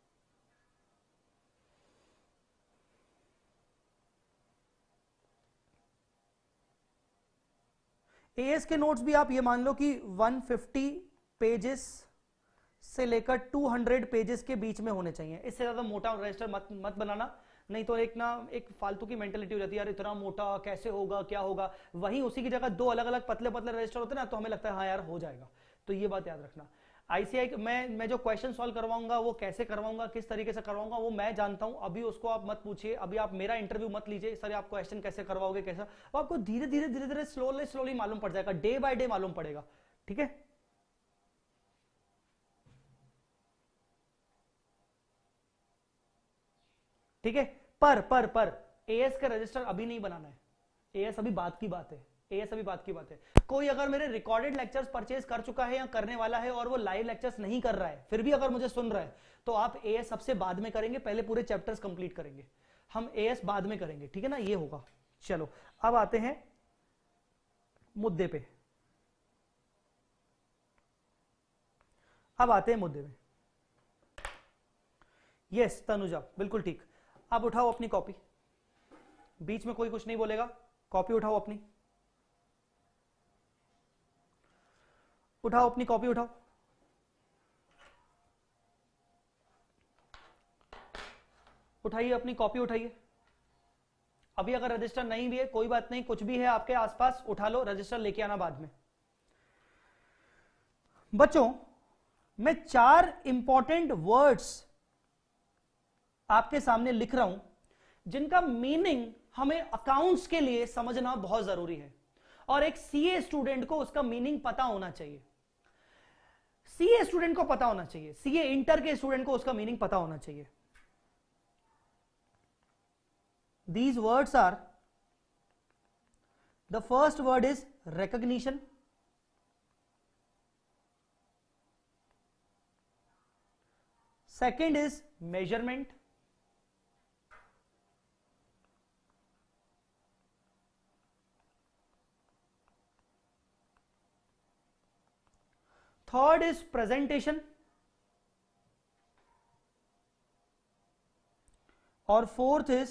एएस के नोट्स भी आप ये मान लो कि एक सौ पचास पेजेस से लेकर दो सौ पेजेस के बीच में होने चाहिए, इससे ज्यादा मोटा रजिस्टर मत मत बनाना, नहीं तो एक ना एक फालतू की मेंटेलिटी हो जाती है, यार इतना मोटा कैसे होगा क्या होगा। वहीं उसी की जगह दो अलग अलग पतले पतले रजिस्टर होते हैं ना, तो हमें लगता है हाँ यार हो जाएगा। तो ये बात याद रखना। आईसीआई मैं मैं जो क्वेश्चन सॉल्व करवाऊंगा वो कैसे करवाऊंगा, किस तरीके से करवाऊंगा वो मैं जानता हूं, अभी उसको आप मत पूछिए, अभी आप मेरा इंटरव्यू मत लीजिए सर आप क्वेश्चन कैसे करवाओगे कैसा, वो आपको धीरे धीरे धीरे धीरे स्लोली स्लोली मालूम पड़ जाएगा, डे बाय डे मालूम पड़ेगा, ठीक है। ठीक है, पर पर पर एएस का रजिस्टर अभी नहीं बनाना है, एएस अभी बात की बात है, एएस अभी बात की बात है। कोई अगर मेरे रिकॉर्डेड लेक्चर्स परचेज कर चुका है या करने वाला है और वो लाइव लेक्चर्स नहीं कर रहा है, फिर भी अगर मुझे सुन रहा है, तो आप एएस सबसे बाद में करेंगे, पहले पूरे चैप्टर्स कंप्लीट करेंगे, हम एएस बाद में करेंगे, ठीक है ना, ये होगा। चलो अब आते हैं मुद्दे पे, अब आते हैं मुद्दे पे। यस तनुजा बिल्कुल ठीक। अब उठाओ अपनी कॉपी, बीच में कोई कुछ नहीं बोलेगा, कॉपी उठाओ अपनी, उठाओ अपनी कॉपी उठाओ, उठाइए अपनी कॉपी उठाइए। अभी अगर रजिस्टर नहीं भी है कोई बात नहीं, कुछ भी है आपके आसपास उठा लो, रजिस्टर लेके आना बाद में। बच्चों मैं चार इंपॉर्टेंट वर्ड्स आपके सामने लिख रहा हूं जिनका मीनिंग हमें अकाउंट्स के लिए समझना बहुत जरूरी है, और एक सीए स्टूडेंट को उसका मीनिंग पता होना चाहिए, सीए स्टूडेंट को पता होना चाहिए, सीए इंटर के स्टूडेंट को उसका मीनिंग पता होना चाहिए। These words are, the first word is recognition, second is measurement, third is presentation, और फोर्थ इज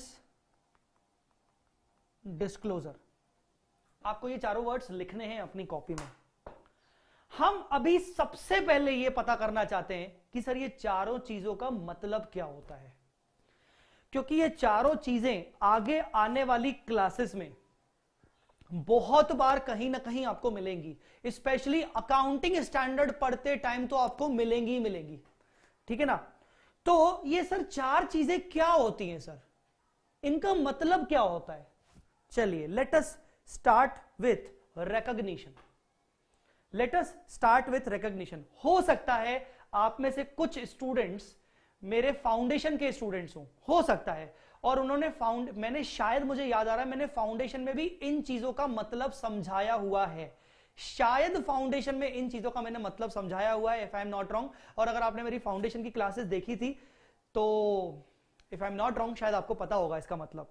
डिस्क्लोजर। आपको ये चारों वर्ड्स लिखने हैं अपनी कॉपी में। हम अभी सबसे पहले ये पता करना चाहते हैं कि सर ये चारों चीजों का मतलब क्या होता है, क्योंकि ये चारों चीजें आगे आने वाली क्लासेस में बहुत बार कहीं ना कहीं आपको मिलेंगी, स्पेशली अकाउंटिंग स्टैंडर्ड पढ़ते टाइम तो आपको मिलेंगी ही मिलेंगी, ठीक है ना। तो ये सर चार चीजें क्या होती हैं सर, इनका मतलब क्या होता है? चलिए let us start with recognition. Let us start with recognition. हो सकता है आप में से कुछ स्टूडेंट्स मेरे फाउंडेशन के स्टूडेंट्स हो हो सकता है, और उन्होंने फाउंड मैंने शायद मुझे याद आ रहा है मैंने फाउंडेशन में भी इन चीजों का मतलब समझाया हुआ है। शायद फाउंडेशन में इन चीजों का मैंने मतलब समझाया हुआ है, if I am not wrong. और अगर आपने मेरी फाउंडेशन की क्लासेस देखी थी तो if I am not wrong शायद आपको पता होगा इसका मतलब।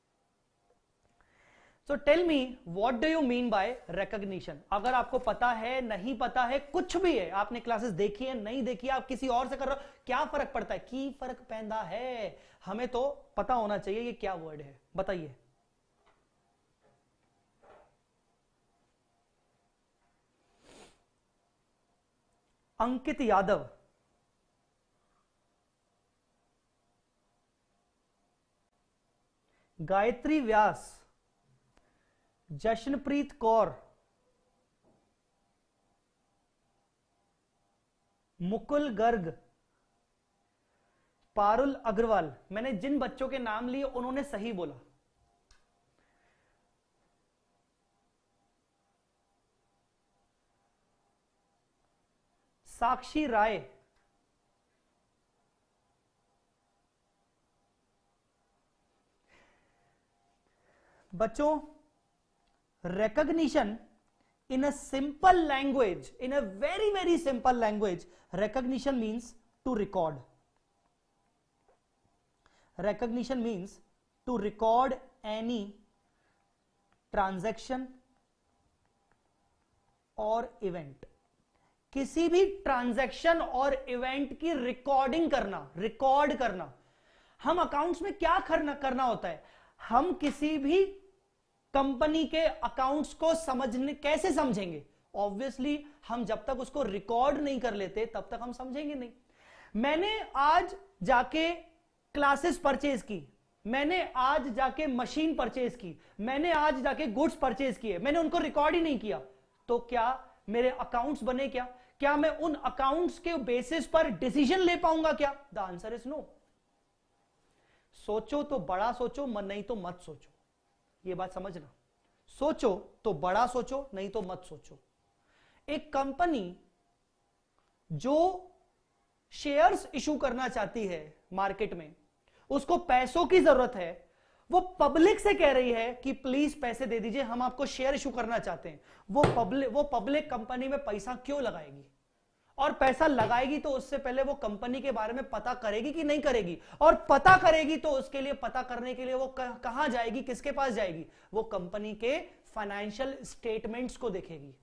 So tell me what do you mean by recognition. अगर आपको पता है, नहीं पता है, कुछ भी है, आपने क्लासेस देखी है, नहीं देखी है, आप किसी और से कर रहे हो, क्या फर्क पड़ता है? की फर्क पैदा है, हमें तो पता होना चाहिए ये क्या वर्ड है। बताइए। अंकित यादव, गायत्री व्यास, जशनप्रीत कौर, मुकुल गर्ग, पारुल अग्रवाल। मैंने जिन बच्चों के नाम लिए उन्होंने सही बोला। साक्षी राय, बच्चों recognition in a simple language, in a very very simple language, recognition means to record. Recognition means to record any transaction or event. किसी भी ट्रांजैक्शन और इवेंट की रिकॉर्डिंग करना, रिकॉर्ड करना। हम अकाउंट्स में क्या करना करना होता है? हम किसी भी कंपनी के अकाउंट्स को समझने कैसे समझेंगे? ऑब्वियसली हम जब तक उसको रिकॉर्ड नहीं कर लेते तब तक हम समझेंगे नहीं। मैंने आज जाके क्लासेस परचेज की, मैंने आज जाके मशीन परचेज की, मैंने आज जाके गुड्स परचेज किए, मैंने उनको रिकॉर्ड ही नहीं किया, तो क्या मेरे अकाउंट्स बने? क्या क्या मैं उन अकाउंट्स के बेसिस पर डिसीजन ले पाऊंगा क्या? The answer is no. सोचो तो बड़ा सोचो, मन नहीं तो मत सोचो। ये बात समझना। सोचो तो बड़ा सोचो, नहीं तो मत सोचो। एक कंपनी जो शेयर्स इशू करना चाहती है मार्केट में, उसको पैसों की जरूरत है, वो पब्लिक से कह रही है कि प्लीज पैसे दे दीजिए, हम आपको शेयर इशू करना चाहते हैं। वो पब्लिक वो पब्लिक कंपनी में पैसा क्यों लगाएगी? और पैसा लगाएगी तो उससे पहले वो कंपनी के बारे में पता करेगी कि नहीं करेगी? और पता करेगी तो उसके लिए पता करने के लिए वो कहां जाएगी, किसके पास जाएगी? वो कंपनी के फाइनेंशियल स्टेटमेंट्स को देखेगी।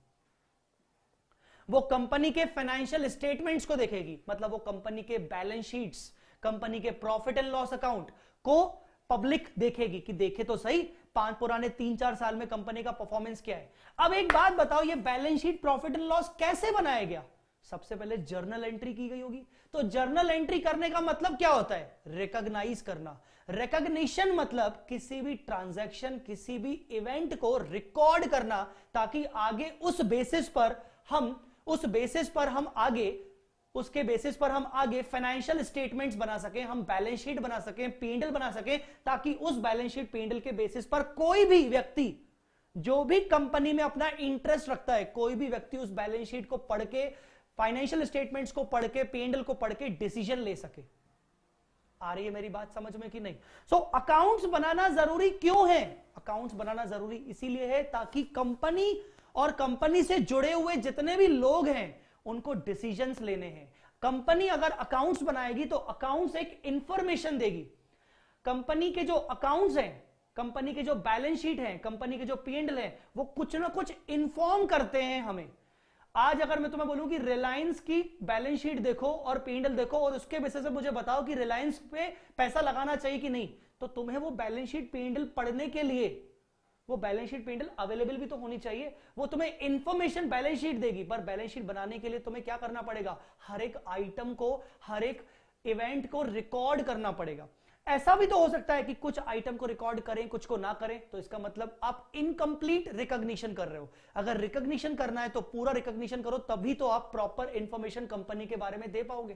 वो कंपनी के फाइनेंशियल स्टेटमेंट्स को देखेगी, मतलब वो कंपनी के बैलेंस शीट्स, कंपनी के प्रॉफिट एंड लॉस अकाउंट को पब्लिक देखेगी कि देखे तो सही पांच पुराने तीन चार साल में कंपनी का परफॉर्मेंस क्या है। अब एक बात बताओ, ये balance sheet profit and loss कैसे बनाया गया? सबसे पहले जर्नल एंट्री की गई होगी। तो जर्नल एंट्री करने का मतलब क्या होता है? रिकॉग्नाइज करना। रिकॉग्निशन मतलब किसी भी ट्रांजैक्शन, किसी भी इवेंट को रिकॉर्ड करना, ताकि आगे उस बेसिस पर हम उस बेसिस पर हम आगे उसके बेसिस पर हम आगे फाइनेंशियल स्टेटमेंट्स बना सकें, हम बैलेंस शीट बना सकें, पीएनएल बना सकें, ताकि उस बैलेंस शीट पीएनएल के बेसिस पर कोई भी व्यक्ति जो भी कंपनी में अपना इंटरेस्ट रखता है, कोई भी व्यक्ति उस बैलेंस शीट को पढ़ के, फाइनेंशियल स्टेटमेंट्स को पढ़ के, पीएनएल को पढ़ के डिसीजन ले सके। आ रही है मेरी बात समझ में कि नहीं? सो so, अकाउंट्स बनाना जरूरी क्यों है? अकाउंट्स बनाना जरूरी इसीलिए है ताकि कंपनी और कंपनी से जुड़े हुए जितने भी लोग हैं उनको डिसीजंस लेने हैं। कंपनी अगर अकाउंट्स बनाएगी तो अकाउंट्स एक इंफॉर्मेशन देगी। कंपनी के जो अकाउंट्स हैं, कंपनी के जो बैलेंस शीट हैं, कंपनी के जो पीएनएल हैं, वो कुछ ना कुछ इंफॉर्म करते हैं हमें। आज अगर मैं तुम्हें बोलूं कि रिलायंस की बैलेंस शीट देखो और पीएनएल देखो और उसके बेसिस पे मुझे बताओ कि रिलायंस पे पैसा लगाना चाहिए कि नहीं, तो तुम्हें वो बैलेंस शीट पीएनएल पढ़ने के लिए वो बैलेंस शीट पीएनएल अवेलेबल भी तो होनी चाहिए। वो तुम्हें इंफॉर्मेशन बैलेंस शीट देगी, पर बैलेंस शीट बनाने के लिए तुम्हें क्या करना पड़ेगा? हर एक आइटम को, हर एक इवेंट को रिकॉर्ड करना पड़ेगा। ऐसा भी तो हो सकता है कि कुछ आइटम को रिकॉर्ड करें, कुछ को ना करें, तो इसका मतलब आप इनकम्प्लीट रिकॉग्निशन कर रहे हो। अगर रिकॉग्निशन करना है तो पूरा रिकॉग्निशन करो, तभी तो आप प्रॉपर इंफॉर्मेशन कंपनी के बारे में दे पाओगे।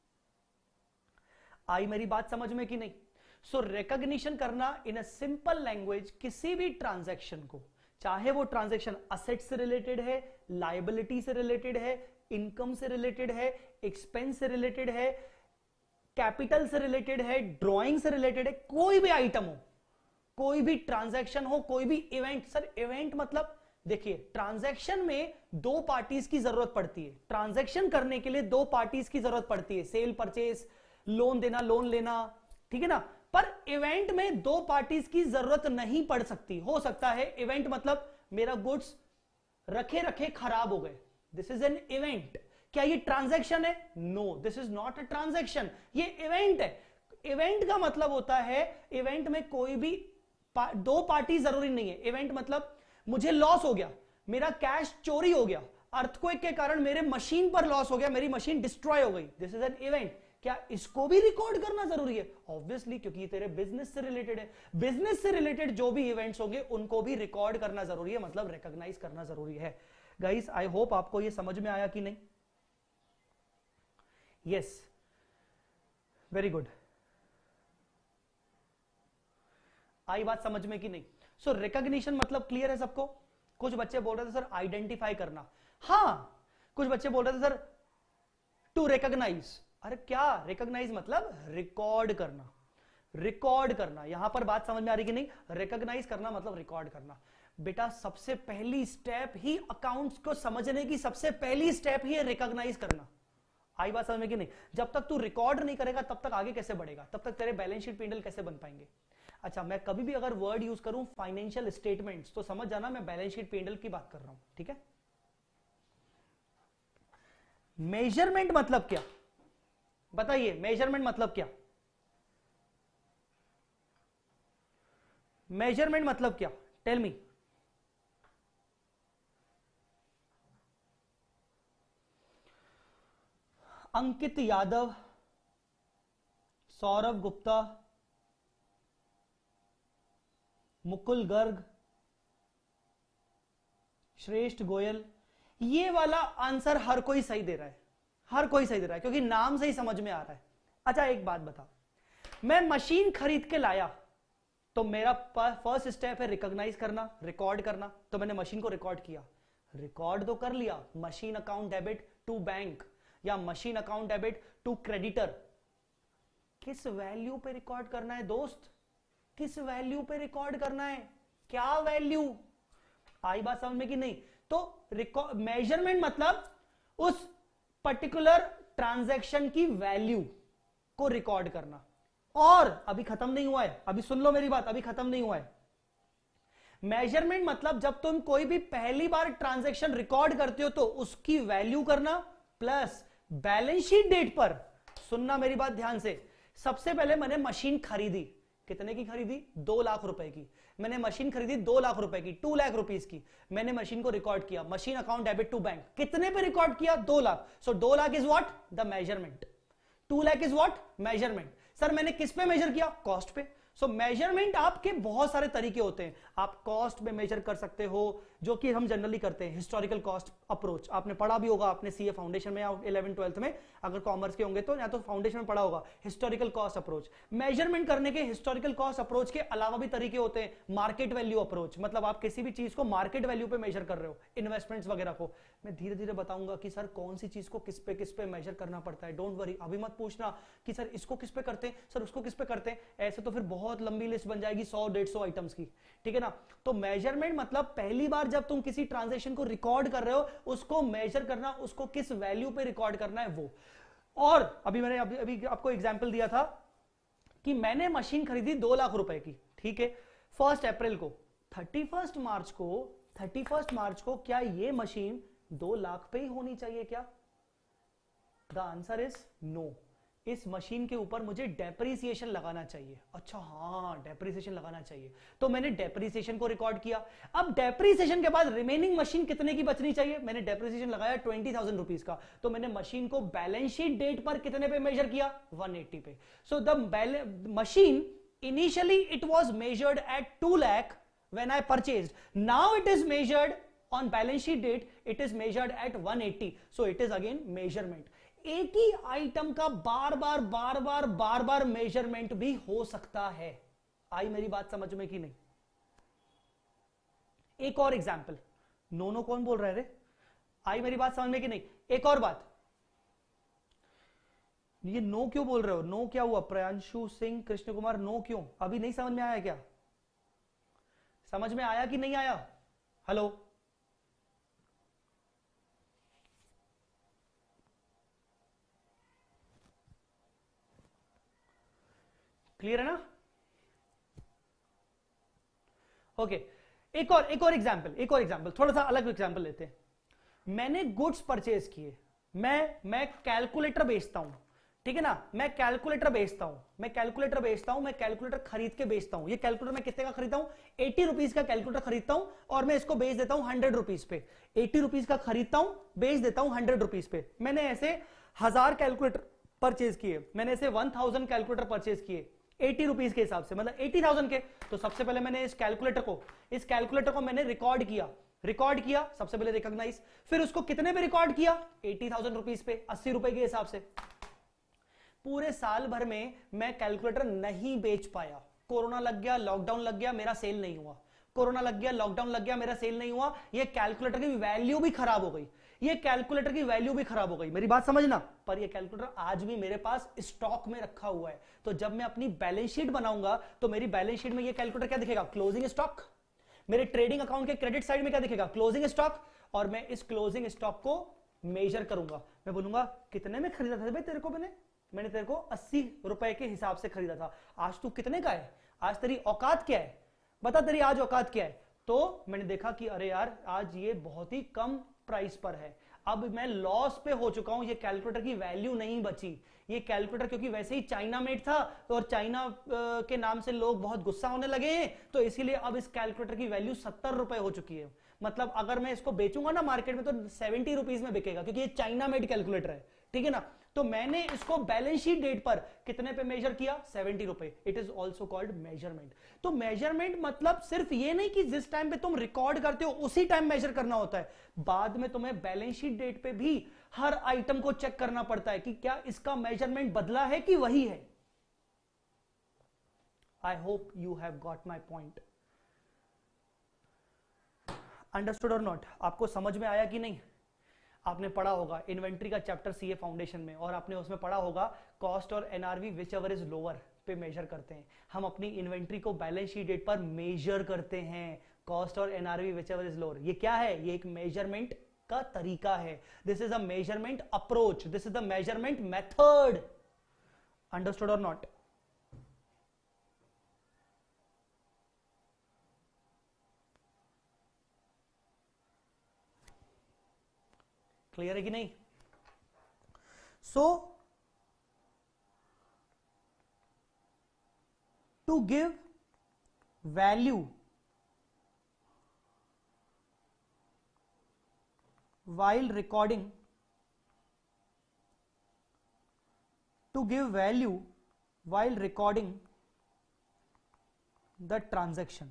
आई मेरी बात समझ में कि नहीं? सो रिकॉग्निशन करना इन अ सिंपल लैंग्वेज, किसी भी ट्रांजैक्शन को, चाहे वो ट्रांजैक्शन असेट से रिलेटेड है, लायबिलिटी से रिलेटेड है, इनकम से रिलेटेड है, एक्सपेंस से रिलेटेड है, कैपिटल से रिलेटेड है, ड्रॉइंग से रिलेटेड है, कोई भी आइटम हो, कोई भी ट्रांजैक्शन हो, कोई भी इवेंट। सर इवेंट मतलब देखिए, ट्रांजैक्शन में दो पार्टीज की जरूरत पड़ती है। ट्रांजैक्शन करने के लिए दो पार्टीज की जरूरत पड़ती है, सेल परचेज, लोन देना, लोन लेना, ठीक है ना। पर इवेंट में दो पार्टीज की जरूरत नहीं पड़ सकती। हो सकता है इवेंट मतलब मेरा गुड्स रखे रखे खराब हो गए, दिस इज एन इवेंट। क्या ये ट्रांजैक्शन है? No, this is not a transaction, ये इवेंट है। इवेंट का मतलब होता है, इवेंट में कोई भी पा, दो पार्टी जरूरी नहीं है। इवेंट मतलब मुझे लॉस हो गया, मेरा कैश चोरी हो गया, अर्थक्वेक के कारण मेरे मशीन पर लॉस हो गया, मेरी मशीन डिस्ट्रॉय हो गई, दिस इज एन इवेंट। क्या इसको भी रिकॉर्ड करना जरूरी है? ऑब्वियसली, क्योंकि ये तेरे बिजनेस से रिलेटेड है। बिजनेस से रिलेटेड जो भी इवेंट्स होंगे उनको भी रिकॉर्ड करना जरूरी है, मतलब रिकॉग्नाइज करना जरूरी है। गाइस आई होप आपको ये समझ में आया कि नहीं? Yes, very good. आई बात समझ में कि नहीं? सो so, रिकॉग्निशन मतलब क्लियर है सबको? कुछ बच्चे बोल रहे थे सर आइडेंटिफाई करना, हाँ। कुछ बच्चे बोल रहे थे सर टू रिकॉग्नाइज। अरे क्या रिकॉग्नाइज मतलब? रिकॉर्ड करना, रिकॉर्ड करना। यहां पर बात समझ में आ रही कि नहीं? रिकॉग्नाइज करना मतलब रिकॉर्ड करना। बेटा सबसे पहली स्टेप ही अकाउंट्स को समझने की, सबसे पहली स्टेप ही है रिकॉग्नाइज करना। आई बात समझ में कि नहीं? जब तक तू रिकॉर्ड नहीं करेगा तब तक आगे कैसे बढ़ेगा? तब तक तेरे बैलेंस शीट पिंडल कैसे बन पाएंगे? अच्छा, मैं कभी भी अगर वर्ड यूज करूं फाइनेंशियल स्टेटमेंट्स तो समझ जाना मैं बैलेंस शीट पिंडल की बात कर रहा हूं, ठीक है? मेजरमेंट मतलब क्या? बताइए, मेजरमेंट मतलब क्या? मेजरमेंट मतलब क्या? Tell me. अंकित यादव, सौरभ गुप्ता, मुकुल गर्ग, श्रेष्ठ गोयल, ये वाला आंसर हर कोई सही दे रहा है, हर कोई सही दे रहा है क्योंकि नाम से ही समझ में आ रहा है। अच्छा एक बात बता, मैं मशीन खरीद के लाया तो मेरा फर्स्ट स्टेप है रिकॉग्नाइज करना, रिकॉर्ड करना। तो मैंने मशीन को रिकॉर्ड किया, रिकॉर्ड तो कर लिया, machine account debit to bank या machine account debit to creditor. किस वैल्यू पे रिकॉर्ड करना है दोस्त? किस वैल्यू पे रिकॉर्ड करना है? क्या वैल्यू? आई बात समझ में कि नहीं? तो मेजरमेंट मतलब उस पर्टिकुलर ट्रांजैक्शन की वैल्यू को रिकॉर्ड करना। और अभी खत्म नहीं हुआ है, अभी सुन लो मेरी बात, अभी खत्म नहीं हुआ है। मेजरमेंट मतलब जब तुम कोई भी पहली बार ट्रांजैक्शन रिकॉर्ड करते हो तो उसकी वैल्यू करना, प्लस बैलेंस शीट डेट पर, सुनना मेरी बात ध्यान से, सबसे पहले मैंने मशीन खरीदी, कितने की खरीदी? दो लाख रुपए की। मैंने मशीन खरीदी दो लाख रुपए की, टू लाख रुपीस की। मैंने मशीन को रिकॉर्ड किया, machine account debit to bank, कितने पे रिकॉर्ड किया? दो लाख। सो दो lakh is what? The measurement. Two lakh is what? Measurement. Sir मैंने किस पे मेजर किया? कॉस्ट पे। सो so, मेजरमेंट आपके बहुत सारे तरीके होते हैं। आप कॉस्ट में मेजर कर सकते हो, जो कि हम जनरली करते हैं, हिस्टोरिकल कॉस्ट अप्रोच। आपने पढ़ा भी होगा, आपने सीए फाउंडेशन में या इलेवन ट्वेल्थ में, अगर कॉमर्स के होंगे तो, या तो फाउंडेशन में पढ़ा होगा हिस्टोरिकल कॉस्ट अप्रोच। मेजरमेंट करने के हिस्टोरिकल कॉस्ट अप्रोच के अलावा भी तरीके होते हैं। मार्केट वैल्यू अप्रोच, मतलब आप किसी भी चीज को मार्केट वैल्यू पे मेजर कर रहे हो, इन्वेस्टमेंट्स वगैरह को। मैं धीरे धीरे बताऊंगा कि सर कौन सी चीज को किस पे किस पे मेजर करना पड़ता है। डोंट वरी, अभी मत पूछना कि सर इसको किस पे करते हैं, सर उसको किस पे करते हैं, ऐसे तो फिर बहुत लंबी लिस्ट बन जाएगी सौ डेढ़ सौ आइटम्स की, ठीक है ना। तो मेजरमेंट मतलब पहली बार जब तुम किसी ट्रांजैक्शन को रिकॉर्ड कर रहे हो उसको मेजर करना, उसको किस वैल्यू पे रिकॉर्ड करना है वो। और अभी मैंने अभी, अभी आपको एग्जांपल दिया था कि मैंने मशीन खरीदी दो लाख रुपए की, ठीक है, फर्स्ट अप्रैल को। थर्टी फर्स्ट मार्च को थर्टी फर्स्ट मार्च को क्या ये मशीन दो लाख पे ही होनी चाहिए क्या? The answer is no. इस मशीन के ऊपर मुझे डेप्रिसिएशन लगाना चाहिए। अच्छा हाँ, डेप्रिसिएशन लगाना चाहिए, तो मैंने डेप्रिसिएशन को रिकॉर्ड किया। अब डेप्रिसिएशन के बाद रिमेनिंग मशीन कितने की बचनी चाहिए? मैंने डेप्रिसिएशन लगाया ट्वेंटी थाउजेंड रुपीज का, तो मैंने मशीन को बैलेंस शीट डेट पर कितने पे मेजर किया? वन एटी पे। So the machine initially it was measured at two lakh when I purchased. Now it is measured on balance sheet date, it is measured at one eighty. So it is again measurement. एक ही item का बार बार बार बार बार बार measurement भी हो सकता है। आई मेरी बात समझ में कि नहीं? एक और एग्जाम्पल, नो नो कौन बोल रहा है रे? आई मेरी बात समझ में कि नहीं? एक और बात, ये नो क्यों बोल रहे हो? नो क्या हुआ? प्रियांशु सिंह, कृष्ण कुमार, नो क्यों? अभी नहीं समझ में आया क्या? समझ में आया कि नहीं आया? हेलो, क्लियर है ना? ओके, एक और एक और एग्जांपल, एक और एग्जांपल, थोड़ा सा अलग एग्जांपल लेते हैं। मैंने गुड्स परचेज किए, मैं मैं कैलकुलेटर बेचता हूं, ठीक है ना? मैं कैलकुलेटर बेचता हूं, मैं कैलकुलेटर बेचता हूं, मैं कैलकुलेटर खरीद के बेचता हूं। ये कैलकुलेटर मैं कितने का खरीदता हूं? एटी रुपीज का कैलकुलेटर खरीदता हूं और मैं इसको बेच देता हूं हंड्रेड रुपीज पे। एटी रुपीज का खरीदता हूं, बेच देता हूं हंड्रेड रुपीज पे। मैंने ऐसे हजार कैलकुलेटर परचेज किए, मैंने ऐसे वन थाउजेंड कैलकुलेटर परचेज किए एटी रुपीज के हिसाब से, मतलब एटी थाउजेंड के। तो सबसे पहले मैंने इस कैलकुलेटर को इस कैलकुलेटर को मैंने रिकॉर्ड किया, रिकॉर्ड किया सबसे पहले, रिकॉग्नाइज। फिर उसको कितने पे रिकॉर्ड किया? एटी थाउजेंड रुपीज पे, अस्सी रुपए के हिसाब से। पूरे साल भर में मैं कैलकुलेटर नहीं बेच पाया, कोरोना लग गया, लॉकडाउन लग गया, मेरा सेल नहीं हुआ। कोरोना लग गया, लॉकडाउन लग गया, मेरा सेल नहीं हुआ। ये कैलकुलेटर की वैल्यू भी खराब हो गई, ये कैलकुलेटर की वैल्यू भी खराब हो गई, मेरी बात समझना। पर ये कैलकुलेटर आज भी मेरे पास स्टॉक में रखा हुआ है। तो जब मैं अपनी बैलेंस शीट बनाऊंगा तो मेरी बैलेंस शीट में ये कैलकुलेटर क्या दिखेगा? Closing stock. मेरे ट्रेडिंग अकाउंट के क्रेडिट साइड में क्या दिखेगा? Closing stock. और मैं इस क्लोजिंग स्टॉक को मेजर करूंगा, मैं बोलूंगा कितने में खरीदा था भाई तेरे को, मैंने मैंने तेरे को अस्सी रुपए के हिसाब से खरीदा था, आज तू कितने का है? आज तेरी औकात क्या है? बता तेरी आज औकात क्या है? तो मैंने देखा कि अरे यार आज ये बहुत ही कम प्राइस पर है, अब मैं लॉस पे हो चुका हूं, ये कैलकुलेटर की वैल्यू नहीं बची। ये कैलकुलेटर क्योंकि वैसे ही चाइना मेड था और चाइना के नाम से लोग बहुत गुस्सा होने लगे हैं, तो इसीलिए अब इस कैलकुलेटर की वैल्यू सत्तर रुपए हो चुकी है। मतलब अगर मैं इसको बेचूंगा ना मार्केट में तो सेवेंटी रुपीज में बिकेगा, क्योंकि ये चाइना मेड कैलकुलेटर है, ठीक है ना? तो मैंने इसको बैलेंस शीट डेट पर कितने पे मेजर किया? सेवेंटी रुपए। It is also called measurement. तो मेजरमेंट मतलब सिर्फ ये नहीं कि जिस टाइम पे तुम रिकॉर्ड करते हो उसी टाइम मेजर करना होता है, बाद में तुम्हें बैलेंस शीट डेट पे भी हर आइटम को चेक करना पड़ता है कि क्या इसका मेजरमेंट बदला है कि वही है। I hope you have got my point. Understood और नॉट? आपको समझ में आया कि नहीं? आपने पढ़ा होगा इन्वेंट्री का चैप्टर सीए फाउंडेशन में, और आपने उसमें पढ़ा होगा कॉस्ट और NRV whichever is lower पे मेजर करते हैं। हम अपनी इन्वेंट्री को बैलेंस शीट डेट पर मेजर करते हैं, कॉस्ट और NRV whichever is lower. ये क्या है? ये एक मेजरमेंट का तरीका है। This is a measurement approach, this is the measurement method. Understood और नॉट? क्लियर है कि नहीं? So to give value while recording, to give value while recording the transaction,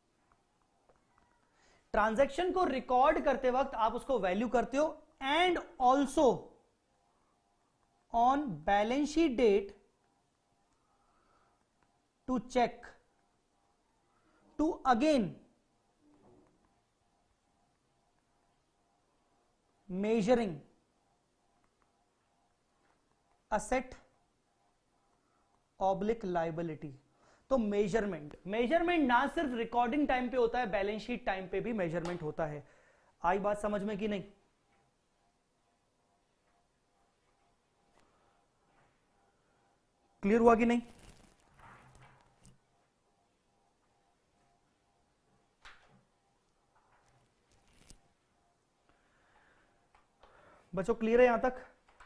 transaction को रिकॉर्ड करते वक्त आप उसको वैल्यू करते हो, and also on balance sheet date to check, to again measuring asset oblique liability। तो मेजरमेंट मेजरमेंट ना सिर्फ रिकॉर्डिंग टाइम पे होता है, बैलेंस शीट टाइम पे भी मेजरमेंट होता है। आई बात समझ में कि नहीं? क्लियर हुआ कि नहीं? बच्चों क्लियर है यहां तक?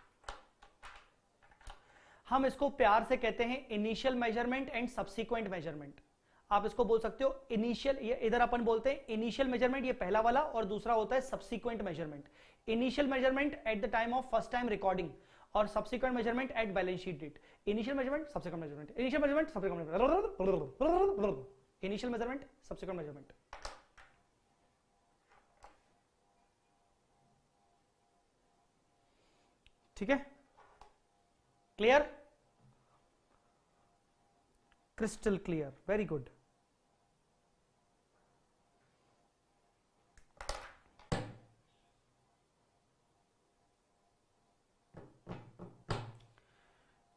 हम इसको प्यार से कहते हैं initial measurement and subsequent measurement. आप इसको बोल सकते हो इनिशियल, ये इधर अपन बोलते हैं इनिशियल मेजरमेंट, ये पहला वाला, और दूसरा होता है subsequent measurement. Initial measurement at the time of first time recording, और subsequent measurement at balance sheet date. Initial measurement, subsequent measurement, initial measurement, subsequent measurement, initial measurement, subsequent measurement. ठीक है? Clear? Crystal clear, very good.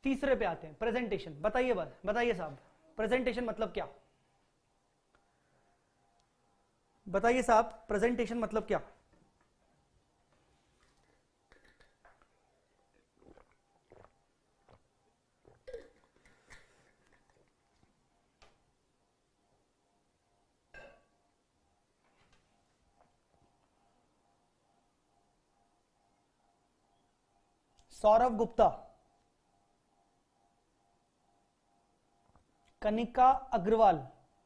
तीसरे पे आते हैं, presentation. बताइए बस, बताइए साहब, प्रेजेंटेशन मतलब क्या? बताइए साहब, प्रेजेंटेशन मतलब क्या? सौरभ गुप्ता, कनिका अग्रवाल,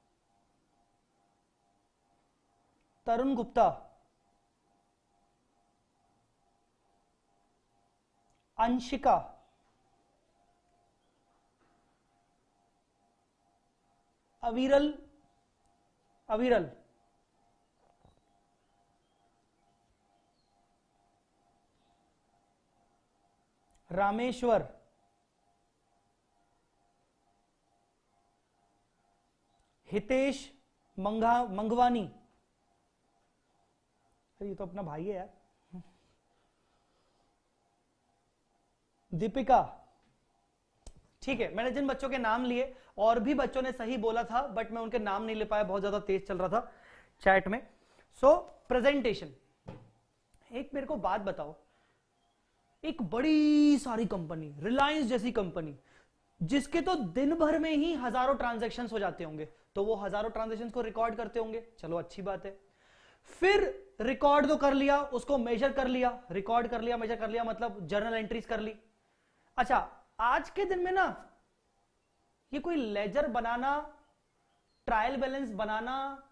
तरुण गुप्ता, अंशिका, अविरल, अविरल, रामेश्वर, हितेश मंगा मंगवानी, अरे ये तो अपना भाई है यार, दीपिका। ठीक है, मैंने जिन बच्चों के नाम लिए, और भी बच्चों ने सही बोला था बट मैं उनके नाम नहीं ले पाया, बहुत ज्यादा तेज चल रहा था चैट में। So presentation. एक मेरे को बात बताओ, एक बड़ी सारी कंपनी, रिलायंस जैसी कंपनी, जिसके तो दिन भर में ही हजारों ट्रांजैक्शंस हो जाते होंगे, तो वो हजारों ट्रांजैक्शंस को रिकॉर्ड करते होंगे, चलो अच्छी बात है। फिर रिकॉर्ड तो कर लिया, उसको मेजर कर लिया, रिकॉर्ड कर लिया, मेजर कर लिया, मतलब जर्नल एंट्रीज कर ली। अच्छा, आज के दिन में ना ये कोई लेजर बनाना, ट्रायल बैलेंस बनाना,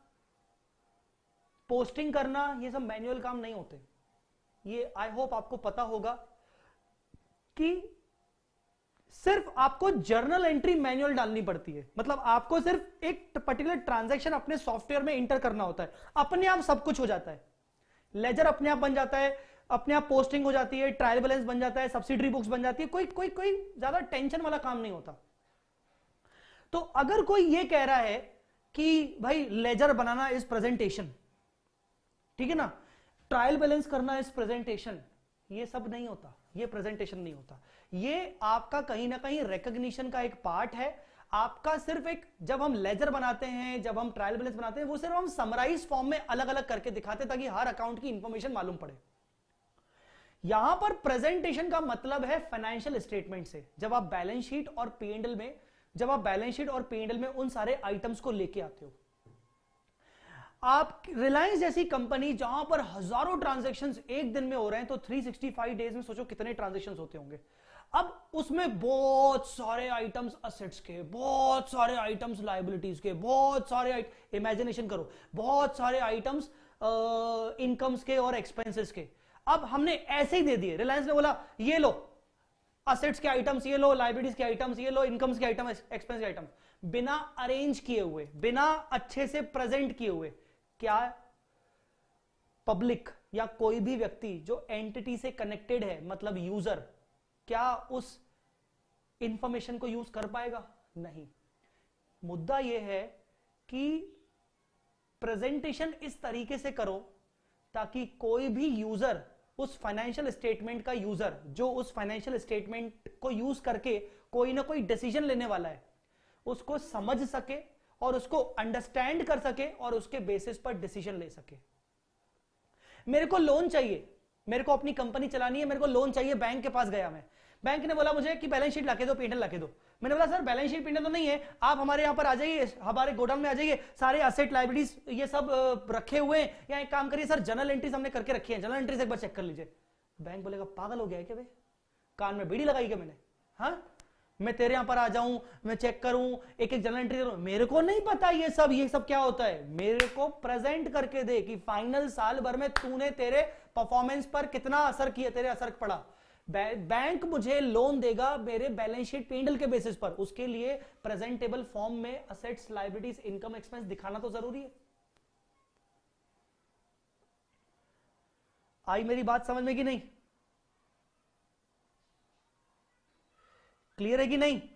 पोस्टिंग करना, ये सब मैन्युअल काम नहीं होते। ये आई होप आपको पता होगा कि सिर्फ आपको जर्नल एंट्री मैन्युअल डालनी पड़ती है, मतलब आपको सिर्फ एक पर्टिकुलर ट्रांजैक्शन अपने सॉफ्टवेयर में इंटर करना होता है, अपने आप सब कुछ हो जाता है। लेजर अपने आप बन जाता है, अपने आप पोस्टिंग हो जाती है, ट्रायल बैलेंस बन जाता है, सब्सिडरी बुक्स बन जाती है, कोई कोई कोई ज्यादा टेंशन वाला काम नहीं होता। तो अगर कोई ये कह रहा है कि भाई लेजर बनाना इज प्रेजेंटेशन, ठीक है ना, ट्रायल बैलेंस करना इज प्रेजेंटेशन, ये सब नहीं होता, ये प्रेजेंटेशन नहीं होता। ये आपका कहीं ना कहीं रिकॉग्निशन का एक पार्ट है। आपका सिर्फ एक, जब हम लेजर बनाते हैं, जब हम ट्रायल बैलेंस बनाते हैं, वो सिर्फ हम समराइज फॉर्म में अलग अलग करके दिखाते हैं ताकि हर अकाउंट की इंफॉर्मेशन मालूम पड़े। यहां पर प्रेजेंटेशन का मतलब है फाइनेंशियल स्टेटमेंट से, जब आप बैलेंस शीट और पी एंड एल में जब आप बैलेंस शीट और पी एंड एल में उन सारे आइटम्स को लेके आते हो। आप रिलायंस जैसी कंपनी जहां पर हजारों ट्रांजैक्शंस एक दिन में हो रहे हैं, तो तीन सौ पैंसठ डेज में सोचो कितने ट्रांजैक्शंस होते होंगे। अब उसमें बहुत सारे आइटम्स असेट्स के, बहुत सारे आइटम्स लायबिलिटीज के, बहुत सारे इमेजिनेशन करो, बहुत सारे आइटम्स इनकम्स के और एक्सपेंसेस के। अब हमने ऐसे ही दे दिए, रिलायंस ने बोला ये लो असेट्स के आइटम्स, ये लो लायबिलिटीज के आइटम्स, ये लो इनकम्स के आइटम, एक्सपेंस के आइटम्स, बिना अरेंज किए हुए, बिना अच्छे से प्रेजेंट किए हुए। क्या पब्लिक या कोई भी व्यक्ति जो एंटिटी से कनेक्टेड है, मतलब यूजर, क्या उस इंफॉर्मेशन को यूज कर पाएगा? नहीं। मुद्दा यह है कि प्रेजेंटेशन इस तरीके से करो ताकि कोई भी यूजर, उस फाइनेंशियल स्टेटमेंट का यूजर जो उस फाइनेंशियल स्टेटमेंट को यूज करके कोई ना कोई डिसीजन लेने वाला है, उसको समझ सके और उसको अंडरस्टैंड कर सके और उसके बेसिस पर डिसीजन ले सके। मेरे को लोन चाहिए, मेरे को अपनी कंपनी चलानी है, मेरे को लोन चाहिए, बैंक के पास गया मैं, बैंक ने बोला मुझे कि बैलेंस शीट लाके दो, पी एंड एल लाके दो। मैंने बोला sir balance sheet P and L तो नहीं है, आप हमारे यहां पर आ जाइए, हमारे गोडाउन में आ जाइए, सारे असेट लायबिलिटीज ये सब रखे हुए हैं, या एक काम करिए सर जर्नल एंट्रीज हमने करके रखी है, जर्नल एंट्रीज एक बार चेक कर लीजिए। बैंक बोलेगा पागल हो गया है क्या भाई, कान में बीड़ी लगाई क्या मैंने? हाँ, मैं तेरे यहां पर आ जाऊं, मैं चेक करूं, एक एक जर्नल एंट्री करूं? मेरे को नहीं पता ये सब ये सब क्या होता है। मेरे को प्रेजेंट करके दे कि फाइनल साल भर में तूने तेरे परफॉर्मेंस पर कितना असर किया, तेरे असर पड़ा। बैंक मुझे लोन देगा मेरे balance sheet P and L के बेसिस पर, उसके लिए प्रेजेंटेबल फॉर्म में असेट्स, लायबिलिटीज, इनकम, एक्सपेंस दिखाना तो जरूरी है। आई मेरी बात समझ में कि नहीं? क्लियर है कि नहीं?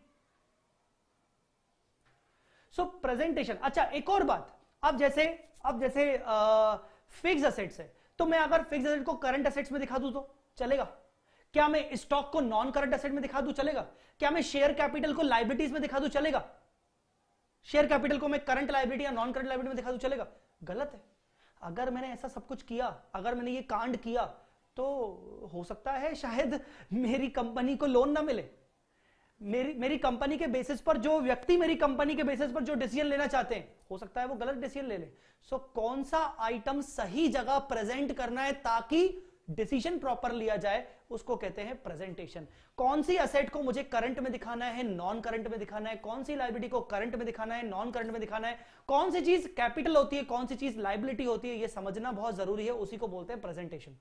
So so, presentation. अच्छा एक और बात, अब जैसे अब जैसे फिक्स असेट्स है, तो मैं अगर फिक्स असेट को करंट असेट्स में दिखा दूं तो चलेगा? क्या मैं स्टॉक को नॉन करंट एसेट में दिखा दूं, चलेगा? क्या मैं शेयर कैपिटल को लाइबिलिटीज में दिखा दूं, चलेगा? शेयर कैपिटल को मैं करंट लाइबिलिटी या नॉन करंट लाइबिलिटी में दिखा दूं, चलेगा? गलत है। अगर मैंने ऐसा सब कुछ किया, अगर मैंने ये कांड किया, तो हो सकता है शायद मेरी कंपनी को लोन ना मिले। मेरी मेरी कंपनी के बेसिस पर जो व्यक्ति मेरी कंपनी के बेसिस पर जो डिसीजन लेना चाहते हैं, हो सकता है वो गलत डिसीजन ले ले। सो so, कौन सा आइटम सही जगह प्रेजेंट करना है ताकि डिसीजन प्रॉपर लिया जाए, उसको कहते हैं प्रेजेंटेशन। कौन सी एसेट को मुझे करंट में दिखाना है, नॉन करंट में दिखाना है, कौन सी लायबिलिटी को करंट में दिखाना है, नॉन करंट में दिखाना है, कौन सी चीज कैपिटल होती है, कौन सी चीज लायबिलिटी होती है, ये समझना बहुत जरूरी है। उसी को बोलते हैं प्रेजेंटेशन।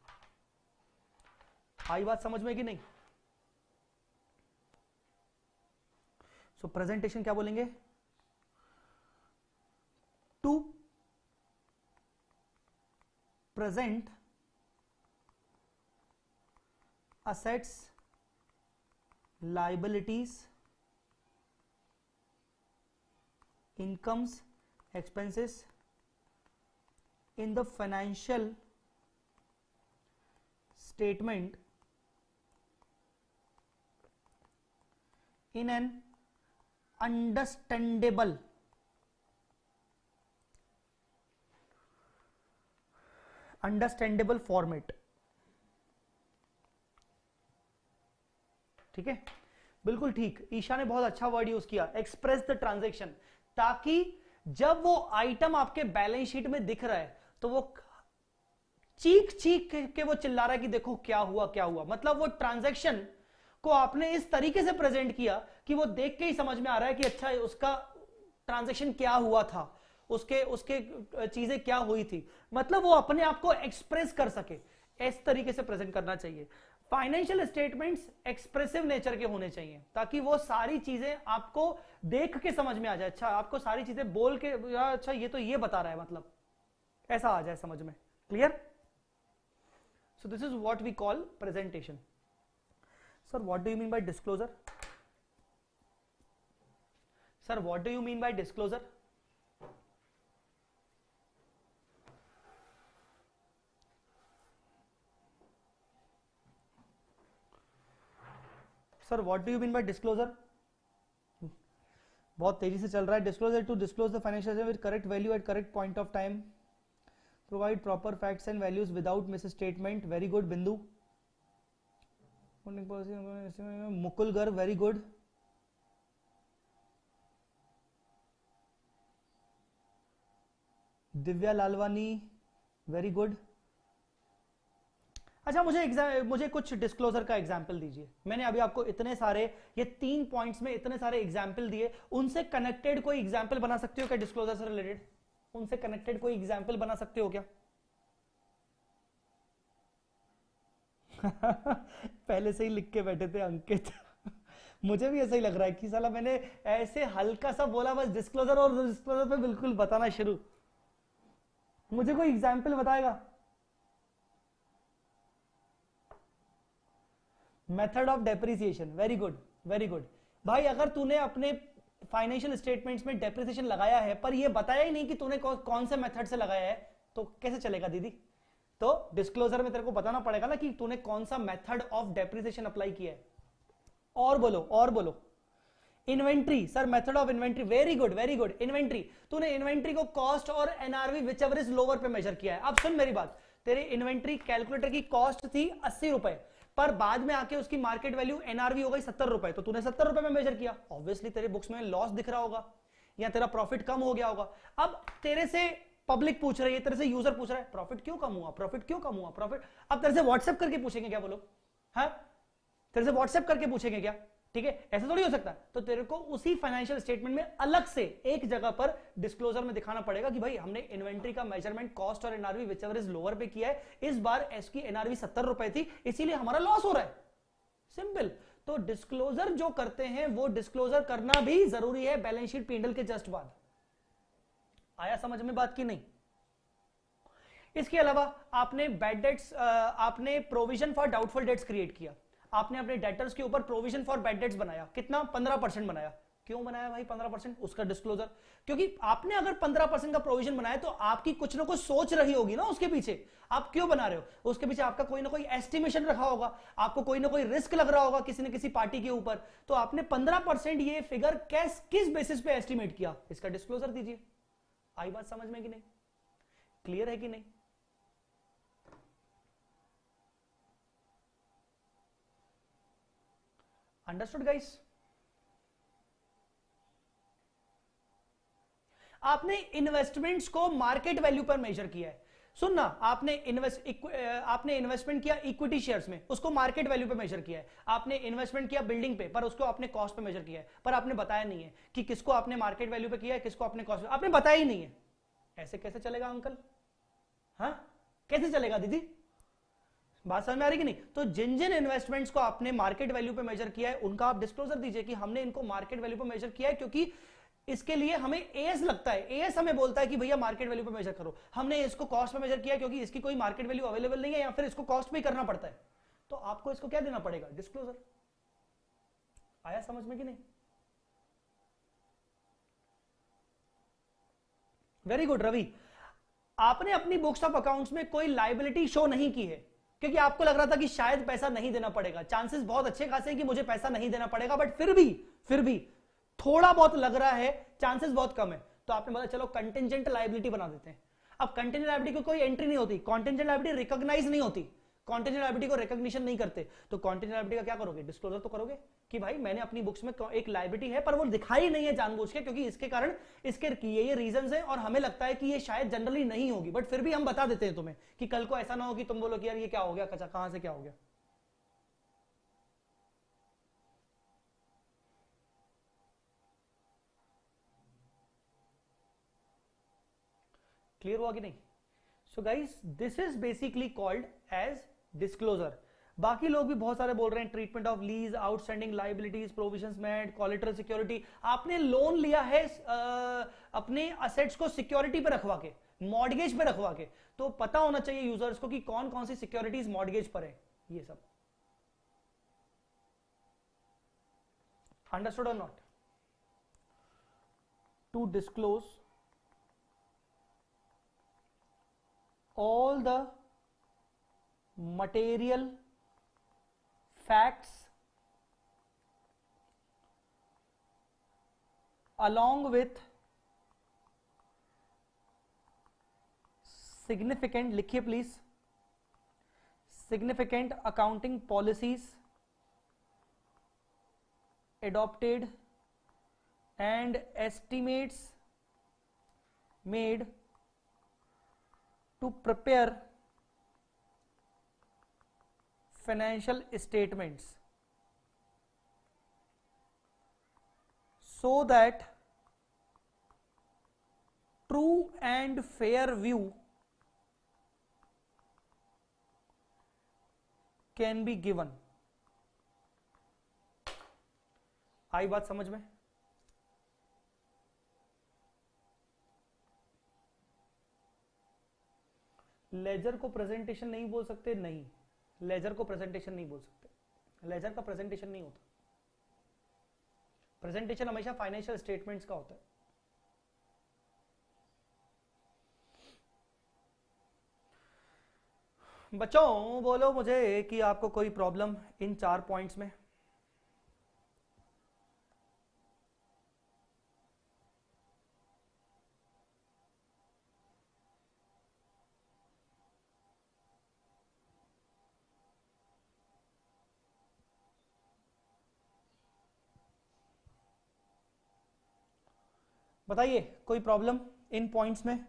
आई बात समझ में कि नहीं? सो so, प्रेजेंटेशन क्या बोलेंगे? To present assets, liabilities, incomes, expenses in the financial statement in an understandable understandable format। ठीक है, बिल्कुल ठीक। ईशा ने बहुत अच्छा वर्ड यूज किया, एक्सप्रेस द ट्रांजैक्शन, ताकि जब वो आइटम आपके बैलेंस शीट में दिख रहा है तो वो चीख चीख के वो चिल्ला रहा है कि देखो क्या हुआ क्या हुआ। मतलब वो ट्रांजैक्शन को आपने इस तरीके से प्रेजेंट किया कि वो देख के ही समझ में आ रहा है कि अच्छा उसका ट्रांजैक्शन क्या हुआ था, उसके उसके चीजें क्या हुई थी। मतलब वो अपने आप को एक्सप्रेस कर सके, इस तरीके से प्रेजेंट करना चाहिए। फाइनेंशियल स्टेटमेंट्स एक्सप्रेसिव नेचर के होने चाहिए ताकि वो सारी चीजें आपको देख के समझ में आ जाए। अच्छा, आपको सारी चीजें बोल के, अच्छा ये तो ये बता रहा है, मतलब ऐसा आ जाए समझ में। Clear? So this is what we call presentation. Sir what do you mean by disclosure? Sir what do you mean by disclosure? Sir what do you mean by disclosure? बहुत तेजी से चल रहा है। Disclosure to disclose the financial with correct value at correct point of time, provide proper facts and values without misstatement. Very good Bindu. Mukul Garg, very good. Divya Lalwani, very good. अच्छा, मुझे मुझे कुछ डिस्क्लोजर का एग्जाम्पल दीजिए। मैंने अभी आपको इतने सारे, ये तीन पॉइंट्स में इतने सारे एग्जाम्पल दिए, उनसे कनेक्टेड कोई एग्जाम्पल बना सकते हो क्या डिस्क्लोजर से रिलेटेड? उनसे कनेक्टेड कोई एग्जाम्पल बना सकते हो क्या? पहले से ही लिख के बैठे थे अंकित। मुझे भी ऐसा ही लग रहा है कि साला मैंने ऐसे हल्का सा बोला बस डिस्क्लोजर, और डिस्क्लोजर पे बिल्कुल बताना शुरू। मुझे कोई एग्जाम्पल बताएगा? Method of depreciation, very good very good. भाई अगर तूने अपने फाइनेंशियल स्टेटमेंट्स में डेप्रिसिएशन लगाया है पर ये बताया ही नहीं कि तूने कौ, कौन से मेथड से लगाया है, तो कैसे चलेगा दीदी? तो डिस्क्लोजर में तेरे को बताना पड़ेगा ना कि तूने कौन सा मेथड ऑफ डेप्रिसिएशन अप्लाई किया है। और बोलो और बोलो। Inventory, sir method of inventory, very good very good. Inventory, तूने इन्वेंट्री को कॉस्ट और NRV whichever is lower पे मेजर किया है। अब सुन मेरी बात, तेरी इन्वेंट्री कैलकुलेटर की कॉस्ट थी अस्सी रुपए, पर बाद में आके उसकी मार्केट वैल्यू एनआरवी हो गई सत्तर रुपए, तो तूने सत्तर रुपए में मेजर किया। ऑब्वियसली तेरे बुक्स में लॉस दिख रहा होगा या तेरा प्रॉफिट कम हो गया होगा। अब तेरे से पब्लिक पूछ रही है, तेरे से यूजर पूछ रहा है प्रॉफिट क्यों कम हुआ, प्रॉफिट क्यों कम हुआ, प्रॉफिट। अब तेरे से व्हाट्सएप करके पूछेंगे क्या? बोलो, हाँ तेरे से व्हाट्सएप करके पूछेंगे क्या? ठीक है, ऐसा थोड़ी हो सकता है। तो तेरे को उसी फाइनेंशियल स्टेटमेंट में अलग से एक जगह पर डिस्क्लोजर में दिखाना पड़ेगा कि भाई हमने इन्वेंट्री का मेजरमेंट कॉस्ट और NRV whichever is lower पे किया है, इस बार इसकी एनआरवी सत्तर रुपए थी, इसीलिए हमारा लॉस हो रहा है। सिंपल। तो डिस्क्लोजर जो करते हैं वो डिस्क्लोजर करना भी जरूरी है balance sheet P and L के जस्ट बाद। आया समझ में बात की नहीं? इसके अलावा आपने बैड डेट्स, आपने provision for doubtful debts create किया, आपने अपने डेटर्स के ऊपर प्रोविजन फॉर बैड डेट्स बनाया, कितना? पंद्रह परसेंट बनाया। क्यों बनाया भाई पंद्रह परसेंट उसका डिस्क्लोजर? क्योंकि आपने अगर पंद्रह परसेंट का प्रोविजन बनाया तो आपकी कुछ ना कुछ सोच रही होगी ना उसके पीछे, आप क्यों बना रहे हो? उसके पीछे आपका कोई ना कोई एस्टिमेशन रखा होगा, आपको कोई ना कोई रिस्क लग रहा होगा किसी न किसी पार्टी के ऊपर, तो आपने पंद्रह परसेंट ये फिगर कैस किस बेसिस पे एस्टिमेट किया, इसका डिस्क्लोजर दीजिए। आई बात समझ में कि नहीं? क्लियर है कि नहीं? Understood guys? आपने इन्वेस्टमेंट्स को मार्केट वैल्यू पर मेजर किया है। सुनना, आपने इन्वेस्ट आपने इन्वेस्टमेंट किया इक्विटी शेयर्स में, उसको मार्केट वैल्यू पे मेजर किया है। आपने इन्वेस्टमेंट किया बिल्डिंग पे, पर उसको आपने कॉस्ट पे मेजर किया है, पर आपने बताया नहीं है कि किसको आपने मार्केट वैल्यू पे किया है, किसको आपने कॉस्ट पे, आपने बताया ही नहीं है। ऐसे कैसे चलेगा अंकल? हाँ कैसे चलेगा दीदी? बात समझ में आ रही कि नहीं? तो जिन जिन इन्वेस्टमेंट्स को आपने मार्केट वैल्यू पे मेजर किया है उनका आप डिस्क्लोजर दीजिए कि हमने इनको मार्केट वैल्यू पे मेजर किया है, क्योंकि इसके लिए हमें एएस लगता है। एएस हमें बोलता है कि भैया मार्केट वैल्यू पे मेजर करो। हमने इसको कॉस्ट पे मेजर किया क्योंकि इसकी कोई मार्केट वैल्यू अवेलेबल नहीं है या फिर इसको कॉस्ट पे करना पड़ता है, तो आपको इसको क्या देना पड़ेगा? डिस्क्लोजर। आया समझ में कि नहीं? Very good Ravi. आपने अपनी बुक्स ऑफ अकाउंट्स में कोई लायबिलिटी शो नहीं की है क्योंकि आपको लग रहा था कि शायद पैसा नहीं देना पड़ेगा, चांसेस बहुत अच्छे खासे हैं कि मुझे पैसा नहीं देना पड़ेगा, बट फिर भी फिर भी थोड़ा बहुत लग रहा है, चांसेस बहुत कम है, तो आपने बोला चलो कंटिंजेंट लायबिलिटी बना देते हैं। अब कंटिंजेंट लायबिलिटी को कोई एंट्री नहीं होती, कंटिंजेंट लायबिलिटी रिकॉग्नाइज नहीं होती, कंटिंजेंट लायबिलिटी को रिकॉग्निशन नहीं करते, तो कंटिंजेंट लायबिलिटी का क्या करोगे? डिस्क्लोजर तो करोगे कि भाई मैंने अपनी बुक्स में एक लायबिलिटी है पर वो दिखाई नहीं है जानबूझ के, क्योंकि इसके कारण इसके ये ये रीजंस हैं और हमें लगता है कि ये शायद जनरली नहीं होगी, बट फिर भी हम बता देते हैं तुम्हें कि कल को ऐसा ना हो कि तुम बोलो कि यार ये क्या हो गया, कहां से क्या हो गया। क्लियर हुआ कि नहीं? So guys this is basically called as disclosure. बाकी लोग भी बहुत सारे बोल रहे हैं, treatment of lease, outstanding liabilities, provisions made, collateral security. आपने लोन लिया है आ, अपने असेट्स को सिक्योरिटी पे रखवा के, मॉर्गेज पे रखवा के, तो पता होना चाहिए यूजर्स को कि कौन कौन सी सिक्योरिटीज मॉर्गेज पर है, ये सब। अंडरस्टूड और not? To disclose all the material facts along with significant, लिखिए please, significant accounting policies adopted and estimates made to prepare financial statements so that true and fair view can be given। आई बात समझ में? Laser को presentation नहीं बोल सकते? नहीं, लेजर को प्रेजेंटेशन नहीं बोल सकते, लेजर का प्रेजेंटेशन नहीं होता। प्रेजेंटेशन हमेशा फाइनेंशियल स्टेटमेंट्स का होता है। बच्चों बोलो मुझे कि आपको कोई प्रॉब्लम इन चार पॉइंट्स में? बताइए कोई प्रॉब्लम इन पॉइंट्स में?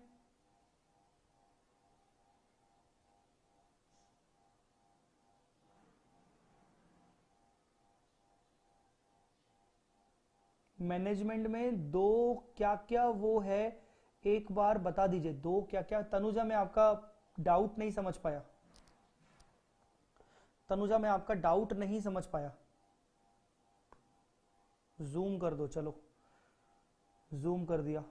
मैनेजमेंट में दो क्या क्या वो है, एक बार बता दीजिए, दो क्या क्या? तनुजा मैं आपका डाउट नहीं समझ पाया, तनुजा मैं आपका डाउट नहीं समझ पाया। जूम कर दो, चलो जूम कर दिया।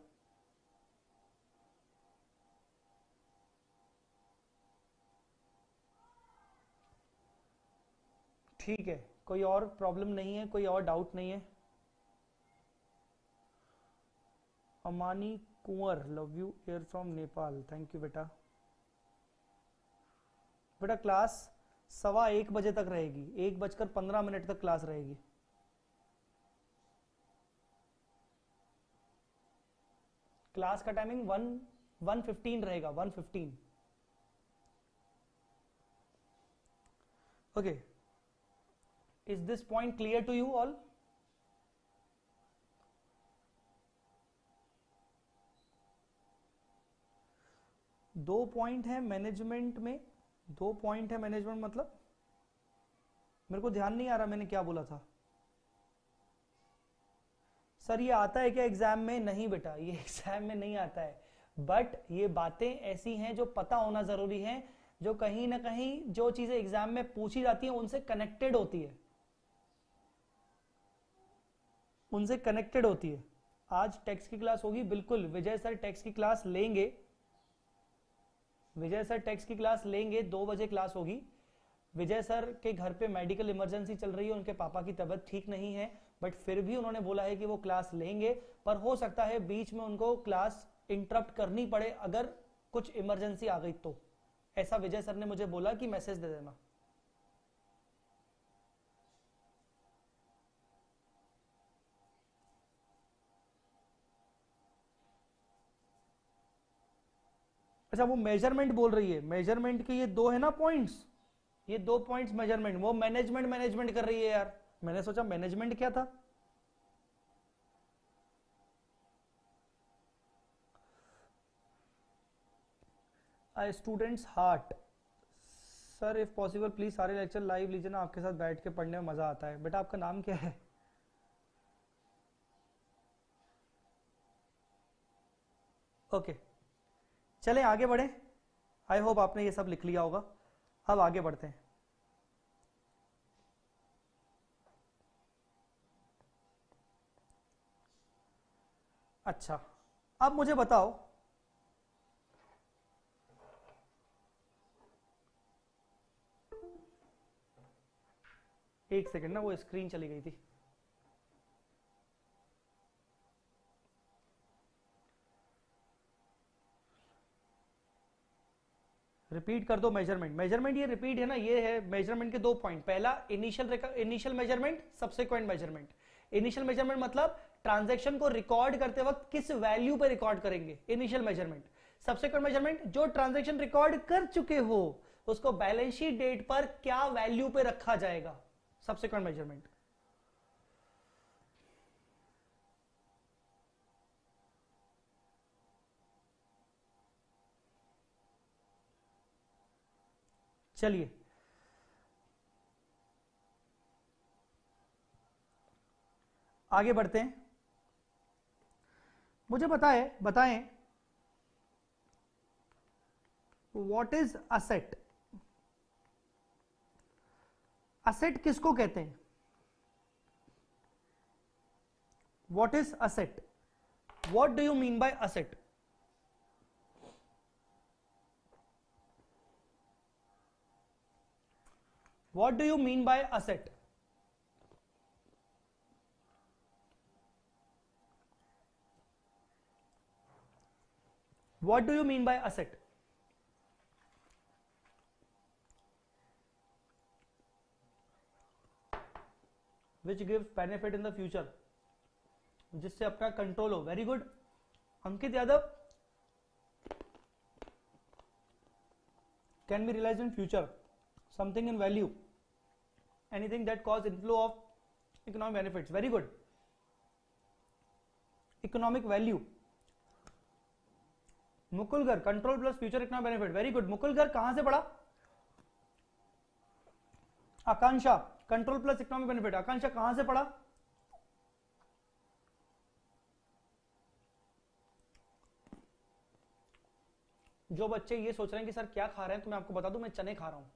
ठीक है, कोई और प्रॉब्लम नहीं है, कोई और डाउट नहीं है? Amani Kunwar, love you air from Nepal, thank you बेटा। बेटा क्लास सवा एक बजे तक रहेगी, एक बजकर पंद्रह मिनट तक क्लास रहेगी। क्लास का टाइमिंग वन वन फिफ्टीन रहेगा, one fifteen. Okay, is this point clear to you all? दो पॉइंट है मैनेजमेंट में, दो पॉइंट है मैनेजमेंट मतलब मेरे को ध्यान नहीं आ रहा मैंने क्या बोला था। सर ये आता है क्या एग्जाम में? नहीं बेटा, ये एग्जाम में नहीं आता है, बट ये बातें ऐसी हैं जो पता होना जरूरी है, जो कहीं ना कहीं जो चीजें एग्जाम में पूछी जाती हैं उनसे कनेक्टेड होती है, उनसे कनेक्टेड होती है। आज टेक्स्ट की क्लास होगी, बिल्कुल विजय सर टेक्स्ट की क्लास लेंगे, विजय सर टेक्स्ट की क्लास लेंगे, दो बजे क्लास होगी। विजय सर के घर पे मेडिकल इमरजेंसी चल रही है, उनके पापा की तबीयत ठीक नहीं है, बट फिर भी उन्होंने बोला है कि वो क्लास लेंगे, पर हो सकता है बीच में उनको क्लास इंटरप्ट करनी पड़े अगर कुछ इमरजेंसी आ गई तो। ऐसा विजय सर ने मुझे बोला कि मैसेज दे देना। अच्छा वो मेजरमेंट बोल रही है, मेजरमेंट के ये दो है ना पॉइंट्स, ये दो पॉइंट्स मेजरमेंट, वो मैनेजमेंट मैनेजमेंट कर रही है यार। मैंने सोचा मैनेजमेंट क्या था। आ students heart, sir if possible please सारे लेक्चर लाइव लीजिए ना, आपके साथ बैठ के पढ़ने में मजा आता है। बेटा आपका नाम क्या है? Okay okay. चलें आगे बढ़े, आई होप आपने ये सब लिख लिया होगा। अब आगे बढ़ते हैं। अच्छा अब मुझे बताओ, एक सेकंड ना, वो स्क्रीन चली गई थी। रिपीट कर दो मेजरमेंट। मेजरमेंट ये रिपीट है ना, ये है मेजरमेंट के दो पॉइंट। पहला initial initial measurement, subsequent measurement. Initial measurement मतलब ट्रांजैक्शन को रिकॉर्ड करते वक्त किस वैल्यू पे रिकॉर्ड करेंगे, इनिशियल मेजरमेंट। सब्सिक्वेंट मेजरमेंट जो ट्रांजैक्शन रिकॉर्ड कर चुके हो उसको बैलेंस शीट डेट पर क्या वैल्यू पे रखा जाएगा, सब्सिक्वेंट मेजरमेंट। चलिए आगे बढ़ते हैं। मुझे बताएं बताएं व्हाट इज असेट। असेट किसको कहते हैं? What is asset? What do you mean by asset? What do you mean by asset? What do you mean by asset? Which gives benefit in the future, जिससे अपना control हो। Very good Ankit Yadav. Can be realized in future, something in value, anything that cause inflow of economic benefits. Very good. Economic value. Mukulgar, control plus future economic benefit. Very good. Mukulgar कहां से पढ़ा? Akanksha, control plus economic benefit. Akanksha कहां से पढ़ा? जो बच्चे ये सोच रहे हैं कि सर क्या खा रहे हैं, तो मैं आपको बता दूं मैं चने खा रहा हूं।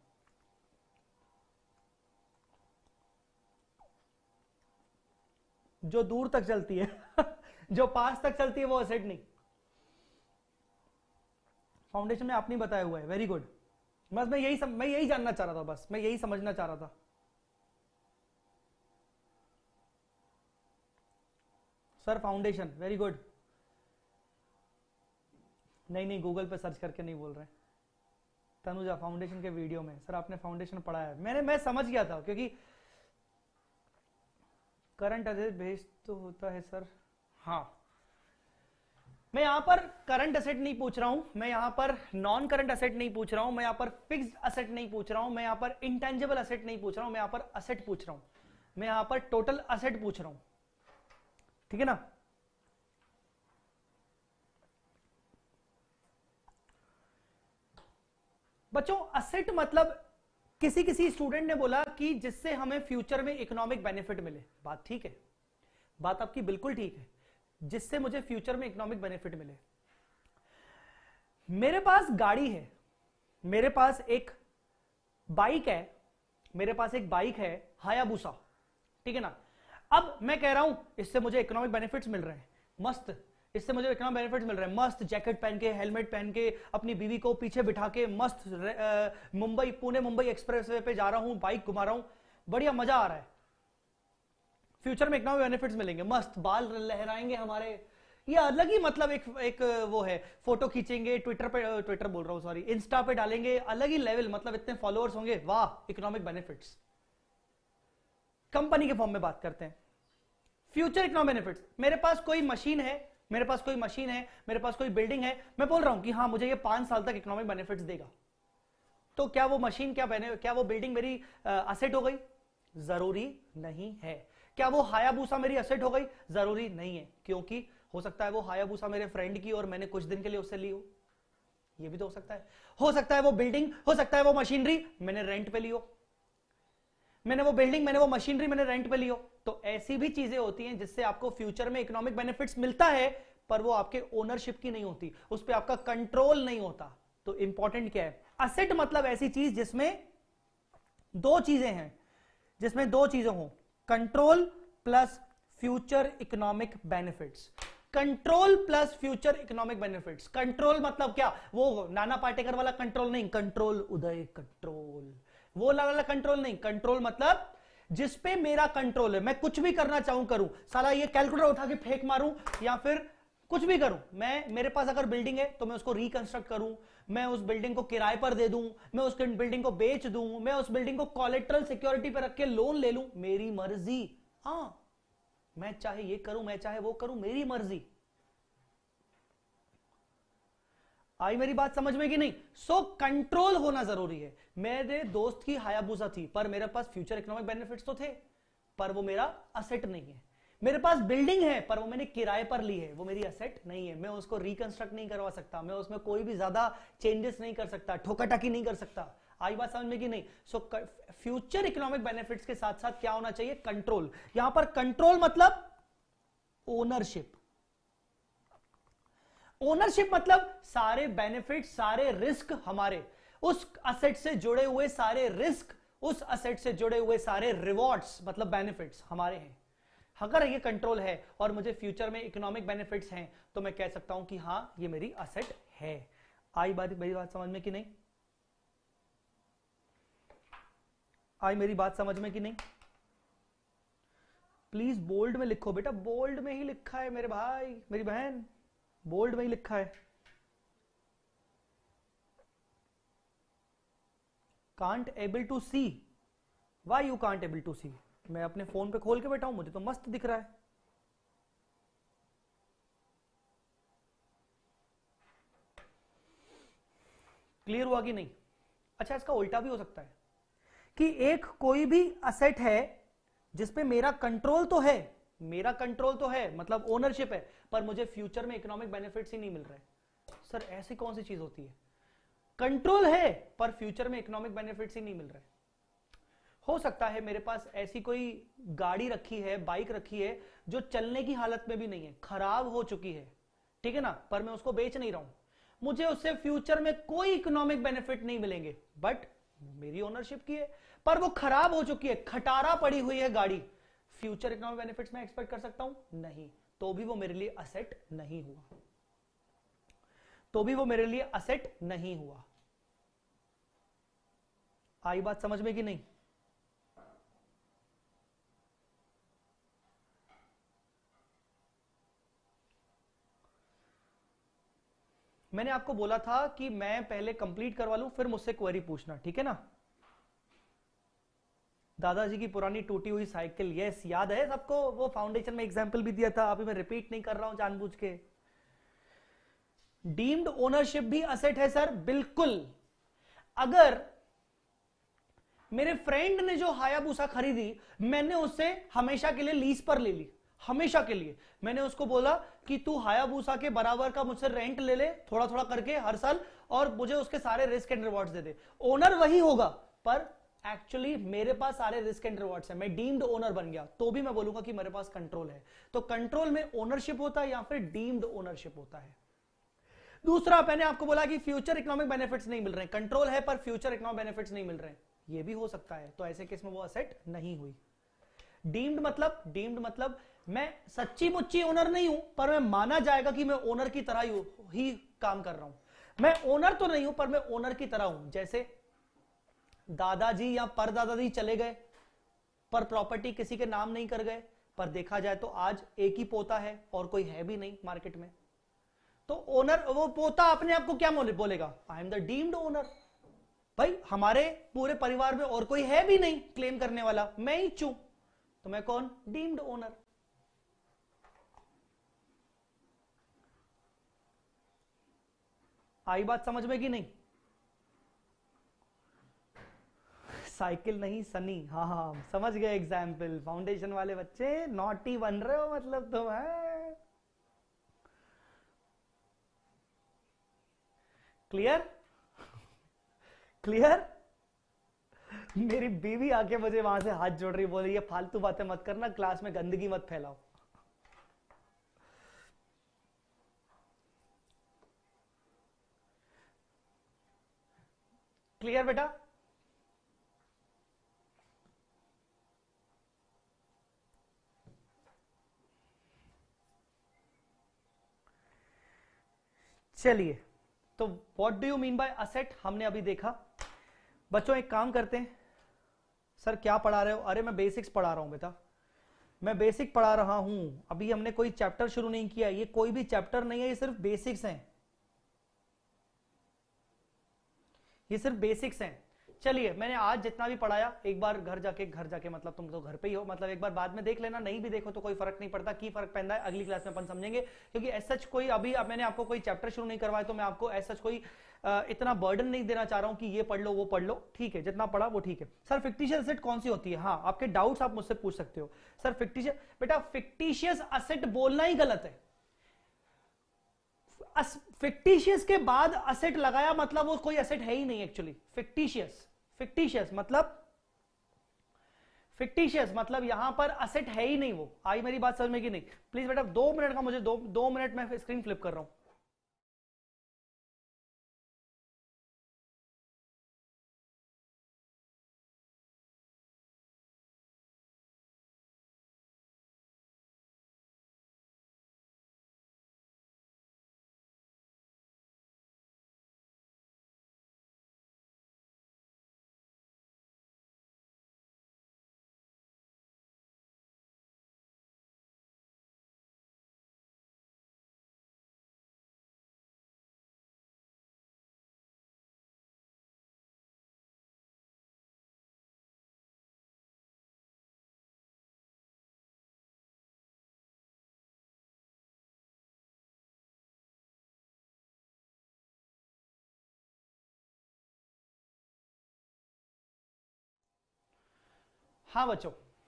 जो दूर तक चलती है जो पास तक चलती है वो असेट नहीं। फाउंडेशन में आपने बताया हुआ है। Very good. बस मैं यही सम, मैं यही जानना चाह रहा था, बस मैं यही समझना चाह रहा था। Sir foundation, very good. नहीं नहीं, गूगल पे सर्च करके नहीं बोल रहे। तनुजा फाउंडेशन के वीडियो में, सर आपने फाउंडेशन पढ़ा है? मैंने मैं समझ गया था, क्योंकि करंट असेट भेज तो होता है सर। हाँ, मैं यहां पर करंट असेट नहीं पूछ रहा हूं, मैं यहां पर नॉन करंट असेट नहीं पूछ रहा हूं, मैं यहां पर फिक्स्ड असेट नहीं पूछ रहा हूं, मैं यहां पर इंटेंजिबल असेट नहीं पूछ रहा हूं, मैं यहां पर असेट पूछ रहा हूं, मैं यहां पर टोटल असेट पूछ रहा हूं। ठीक है ना? बच्चों, असेट मतलब किसी किसी स्टूडेंट ने बोला कि जिससे हमें फ्यूचर में इकोनॉमिक बेनिफिट मिले। बात ठीक है, बात आपकी बिल्कुल ठीक है, जिससे मुझे फ्यूचर में इकोनॉमिक बेनिफिट मिले। मेरे पास गाड़ी है, मेरे पास एक बाइक है, मेरे पास एक बाइक है हायाबुसा, ठीक है ना? अब मैं कह रहा हूं इससे मुझे इकोनॉमिक बेनिफिट्स मिल रहे हैं, मस्त, इससे मुझे इकोनॉमिक बेनिफिट्स मिल रहे हैं, मस्त जैकेट पहन के, हेलमेट पहन के, अपनी बीवी को पीछे बिठा के मस्त मुंबई, पुणे मुंबई एक्सप्रेसवे पे जा रहा हूं, बाइक घुमा रहा हूं, बढ़िया मजा आ रहा है, फ्यूचर में इकोनॉमिक बेनिफिट्स मिलेंगे, मस्त बाल लहराएंगे हमारे, ये अलग ही मतलब एक एक वो है, फोटो खींचेंगे ट्विटर पे, ट्विटर बोल रहा हूं सॉरी, इंस्टा पे डालेंगे, अलग ही लेवल, मतलब इतने फॉलोअर्स होंगे, वाह इकोनॉमिक बेनिफिट्स। कंपनी के फॉर्म में बात करते हैं, फ्यूचर इकोनॉमिक बेनिफिट्स। मेरे पास कोई मशीन है, मेरे पास कोई मशीन है, मेरे पास कोई बिल्डिंग है, मैं बोल रहा हूं कि हाँ मुझे ये पांच साल तक इकोनॉमिक बेनिफिट्स देगा, तो क्या वो मशीन, क्या बने, क्या वो बिल्डिंग मेरी असेट हो गई? जरूरी नहीं है। क्या वो हायाबुसा मेरी असेट हो गई? जरूरी नहीं है, क्योंकि हो सकता है वो हायाबुसा मेरे फ्रेंड की और मैंने कुछ दिन के लिए उससे ली हो, ये भी तो हो सकता है। हो सकता है वो बिल्डिंग, हो सकता है वो मशीनरी मैंने रेंट पे ली हो, मैंने वो बिल्डिंग, मैंने वो मशीनरी मैंने रेंट पे ली हो। तो ऐसी भी चीजें होती हैं जिससे आपको फ्यूचर में इकोनॉमिक बेनिफिट्स मिलता है, पर वो आपके ओनरशिप की नहीं होती, उस पर आपका कंट्रोल नहीं होता। तो इंपॉर्टेंट क्या है? असेट मतलब ऐसी चीज जिसमें दो चीजें हैं, जिसमें दो चीजें हो, control plus future economic benefits. Control plus future economic benefits. Control मतलब क्या? वो नाना पाटेकर वाला कंट्रोल नहीं, कंट्रोल उदय कंट्रोल, वो वाला कंट्रोल नहीं। कंट्रोल मतलब जिस पे मेरा कंट्रोल है, मैं कुछ भी करना चाहूं करूं, साला ये कैलकुलेटर उठा के फेंक मारूं या फिर कुछ भी करूं, मैं, मेरे पास अगर बिल्डिंग है तो मैं उसको रिकंस्ट्रक्ट करूं, मैं उस बिल्डिंग को किराए पर दे दूं, मैं उस बिल्डिंग को बेच दूं, मैं उस बिल्डिंग को कोलेटरल सिक्योरिटी पर रख के लोन ले लूं, मेरी मर्जी। हां, मैं चाहे ये करूं, मैं चाहे वो करूं, मेरी मर्जी। आई मेरी बात समझ में कि नहीं? सो so, कंट्रोल होना जरूरी है। मेरे दोस्त की हायाबुसा थी, पर मेरे पास फ्यूचर इकोनॉमिक बेनिफिट्स तो थे, पर वो मेरा असेट नहीं है। मेरे पास बिल्डिंग है, पर वो मैंने किराए पर ली है, वो मेरी असेट नहीं है, मैं उसको रिकंस्ट्रक्ट नहीं करवा सकता, मैं उसमें कोई भी ज्यादा चेंजेस नहीं कर सकता, ठोकाटाकी नहीं कर सकता। आई बात समझ में कि नहीं? सो फ्यूचर इकोनॉमिक बेनिफिट्स के साथ साथ क्या होना चाहिए? कंट्रोल। यहां पर कंट्रोल मतलब ओनरशिप। ओनरशिप मतलब सारे बेनिफिट, सारे रिस्क हमारे, उस असेट से जुड़े हुए सारे रिस्क, उस असेट से जुड़े हुए सारे रिवॉर्ड्स मतलब बेनिफिट्स हमारे हैं। अगर ये कंट्रोल है और मुझे फ्यूचर में इकोनॉमिक बेनिफिट्स हैं, तो मैं कह सकता हूं कि हां ये मेरी असेट है। आई बात, मेरी बात समझ में कि नहीं? आई मेरी बात समझ में कि नहीं? प्लीज बोल्ड में लिखो बेटा, बोल्ड में ही लिखा है मेरे भाई, मेरी बहन, बोल्ड में ही लिखा है। Can't able to see, why you can't able to see? मैं अपने फोन पे खोल के बैठा हूं, मुझे तो मस्त दिख रहा है। क्लियर हुआ कि नहीं? अच्छा, इसका उल्टा भी हो सकता है कि एक कोई भी असेट है जिसपे मेरा कंट्रोल तो है, मेरा कंट्रोल तो है मतलब ओनरशिप है, पर मुझे फ्यूचर में इकोनॉमिक बेनिफिट्स ही नहीं मिल रहे। सर ऐसी कौन सी चीज होती है? कंट्रोल है पर फ्यूचर में इकोनॉमिक बेनिफिट्स ही नहीं मिल रहे। हो सकता है मेरे पास ऐसी कोई गाड़ी रखी है, बाइक रखी है, जो चलने की हालत में भी नहीं है, खराब हो चुकी है, ठीक है ना, पर मैं उसको बेच नहीं रहा हूं, मुझे उससे फ्यूचर में कोई इकोनॉमिक बेनिफिट नहीं मिलेंगे, बट मेरी ओनरशिप की है, पर वो खराब हो चुकी है, खटारा पड़ी हुई है गाड़ी, फ्यूचर इकोनॉमिक बेनिफिट्स मैं एक्सपेक्ट कर सकता हूं? नहीं, तो भी वो मेरे लिए असेट नहीं हुआ, तो भी वो मेरे लिए असेट नहीं हुआ। आई बात समझ में कि नहीं? मैंने आपको बोला था कि मैं पहले कंप्लीट करवा लूं फिर मुझसे क्वेरी पूछना, ठीक है ना। दादाजी की पुरानी टूटी हुई साइकिल, यस याद है सबको, वो फाउंडेशन में एग्जांपल भी दिया था, अभी मैं रिपीट नहीं कर रहा हूं जानबूझ के। डीम्ड ओनरशिप भी असेट है सर, बिल्कुल। अगर मेरे फ्रेंड ने जो हायाबुसा खरीदी, मैंने उससे हमेशा के लिए लीज पर ले ली, हमेशा के लिए मैंने उसको बोला कि तू हायाबुसा के बराबर का मुझसे रेंट ले ले थोड़ा थोड़ा करके हर साल, और मुझे उसके सारे रिस्क एंड रिवॉर्ड्स दे दे। ओनर वही होगा, पर एक्चुअली मेरे पास सारे रिस्क एंड रिवॉर्ड्स हैं, मैं डीम्ड ओनर बन गया, तो भी मैं बोलूंगा कि मेरे पास कंट्रोल है। तो कंट्रोल में ओनरशिप होता है या फिर डीम्ड ओनरशिप होता है। दूसरा, मैंने आपको बोला कि फ्यूचर इकोनॉमिक बेनिफिट्स नहीं मिल रहे हैं, कंट्रोल है पर फ्यूचर इकोनॉमिक बेनिफिट्स नहीं मिल रहे हैं, ये भी हो सकता है, तो ऐसे केस में वो असेट नहीं हुई। डीम्ड मतलब डीम्ड मतलब मैं सच्ची मुच्ची ओनर नहीं हूं, पर मैं माना जाएगा कि मैं ओनर की तरह ही, ही काम कर रहा हूं। मैं ओनर तो नहीं हूं पर मैं ओनर की तरह हूं। जैसे दादाजी या परदादाजी चले गए पर प्रॉपर्टी किसी के नाम नहीं कर गए, पर देखा जाए तो आज एक ही पोता है और कोई है भी नहीं मार्केट में, तो ओनर, वो पोता अपने आप को क्या बोलेगा, I am the deemed owner. भाई हमारे पूरे परिवार में और कोई है भी नहीं क्लेम करने वाला, मैं ही चूं, तो मैं कौन, डीम्ड ओनर। आई बात समझ में कि नहीं। साइकिल नहीं सनी, हाँ हाँ समझ गए एग्जाम्पल। फाउंडेशन वाले बच्चे नॉटी बन रहे हो मतलब तुम, है क्लियर क्लियर। मेरी बीवी आके मुझे वहां से हाथ जोड़ रही, बोल रही है फालतू बातें मत करना, क्लास में गंदगी मत फैलाओ। क्लियर बेटा। चलिए, तो what do you mean by asset हमने अभी देखा। बच्चों एक काम करते हैं, सर क्या पढ़ा रहे हो, अरे मैं बेसिक्स पढ़ा रहा हूं बेटा, मैं बेसिक पढ़ा रहा हूं, अभी हमने कोई चैप्टर शुरू नहीं किया, ये कोई भी चैप्टर नहीं है, ये सिर्फ बेसिक्स हैं, ये सिर्फ बेसिक्स हैं। चलिए मैंने आज जितना भी पढ़ाया एक बार घर जाके, घर जाके मतलब तुम तो घर पे ही हो, मतलब एक बार बाद में देख लेना, नहीं भी देखो तो कोई फर्क नहीं पड़ता, की फर्क पैदा है अगली क्लास में अपन समझेंगे, क्योंकि एज सच कोई अभी अब मैंने आपको कोई चैप्टर शुरू नहीं करवाया, तो मैं आपको एज सच कोई आ, इतना बर्डन नहीं देना चाह रहा हूं कि ये पढ़ लो वो पढ़ लो, ठीक है, जितना पढ़ा वो ठीक है। सर फिक्टिशियस असेट कौन सी होती है, हाँ आपके डाउट्स आप मुझसे पूछ सकते हो। सर फिक्टिशियस, बेटा फिक्टिशियस असेट बोलना ही गलत है, फिक्टिशियस के बाद असेट लगाया मतलब वो कोई असेट है ही नहीं एक्चुअली। फिक्टिशियस फिक्टिशियस मतलब फिक्टिशियस मतलब यहां पर असेट है ही नहीं। वो आई मेरी बात समझ में कि नहीं। प्लीज बेटा दो मिनट का मुझे दो दो मिनट में स्क्रीन फ्लिप कर रहा हूं। हाँ बच्चों,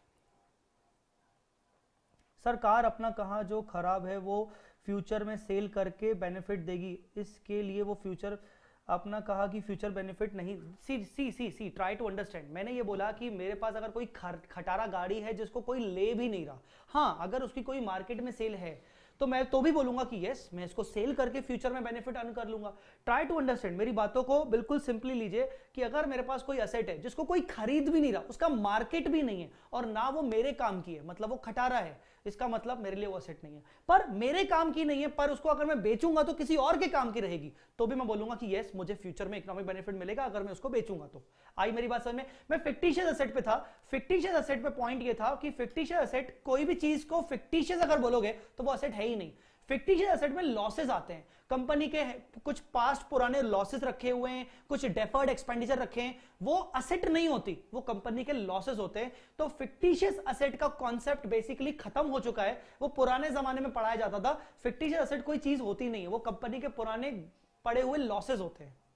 सर कार अपना कहा जो खराब है वो फ्यूचर में सेल करके बेनिफिट देगी, इसके लिए वो फ्यूचर अपना कहा कि फ्यूचर बेनिफिट नहीं। See see see see try to understand. मैंने ये बोला कि मेरे पास अगर कोई खटारा गाड़ी है जिसको कोई ले भी नहीं रहा, हाँ अगर उसकी कोई मार्केट में सेल है तो मैं तो भी बोलूंगा कि यस मैं इसको सेल करके फ्यूचर में बेनिफिट अर्न कर लूंगा। ट्राई टू अंडरस्टैंड, मेरी बातों को बिल्कुल सिंपली लीजिए कि अगर मेरे पास कोई एसेट है जिसको कोई खरीद भी नहीं रहा, उसका मार्केट भी नहीं है और ना वो मेरे काम की है, मतलब वो खटारा है, इसका मतलब मेरे लिए वो एसेट नहीं है। पर मेरे काम की नहीं है, पर उसको अगर मैं बेचूंगा तो किसी और के काम की रहेगी, तो भी मैं बोलूंगा कि यस मुझे फ्यूचर में इकोनॉमिक बेनिफिट मिलेगा अगर मैं उसको बेचूंगा तो। आई मेरी बात समझ में। मैं फिक्टिशियस एसेट पे था, फिक्टिशियस एसेट पे पॉइंट ये था कि फिक्टिशियस एसेट, कोई भी चीज को फिक्टिशियस अगर बोलोगे तो वो एसेट है ही नहीं। फिक्टिशियस एसेट में लॉसेस आते हैं, कंपनी के कुछ पास्ट पुराने लॉसेस रखे हुए हैं, कुछ डेफर्ड एक्सपेंडिचर रखे हैं, वो असेट नहीं होती, वो कंपनी के लॉसेस होते हैं। तो फिक्टिशियस असेट का कॉन्सेप्ट बेसिकली खत्म हो चुका है, वो पुराने जमाने में पढ़ाया जाता था। फिक्टिशियस असेट कोई चीज होती नहीं है, वो कंपनी के पुराने पड़े हुए लॉसेस होते हैं।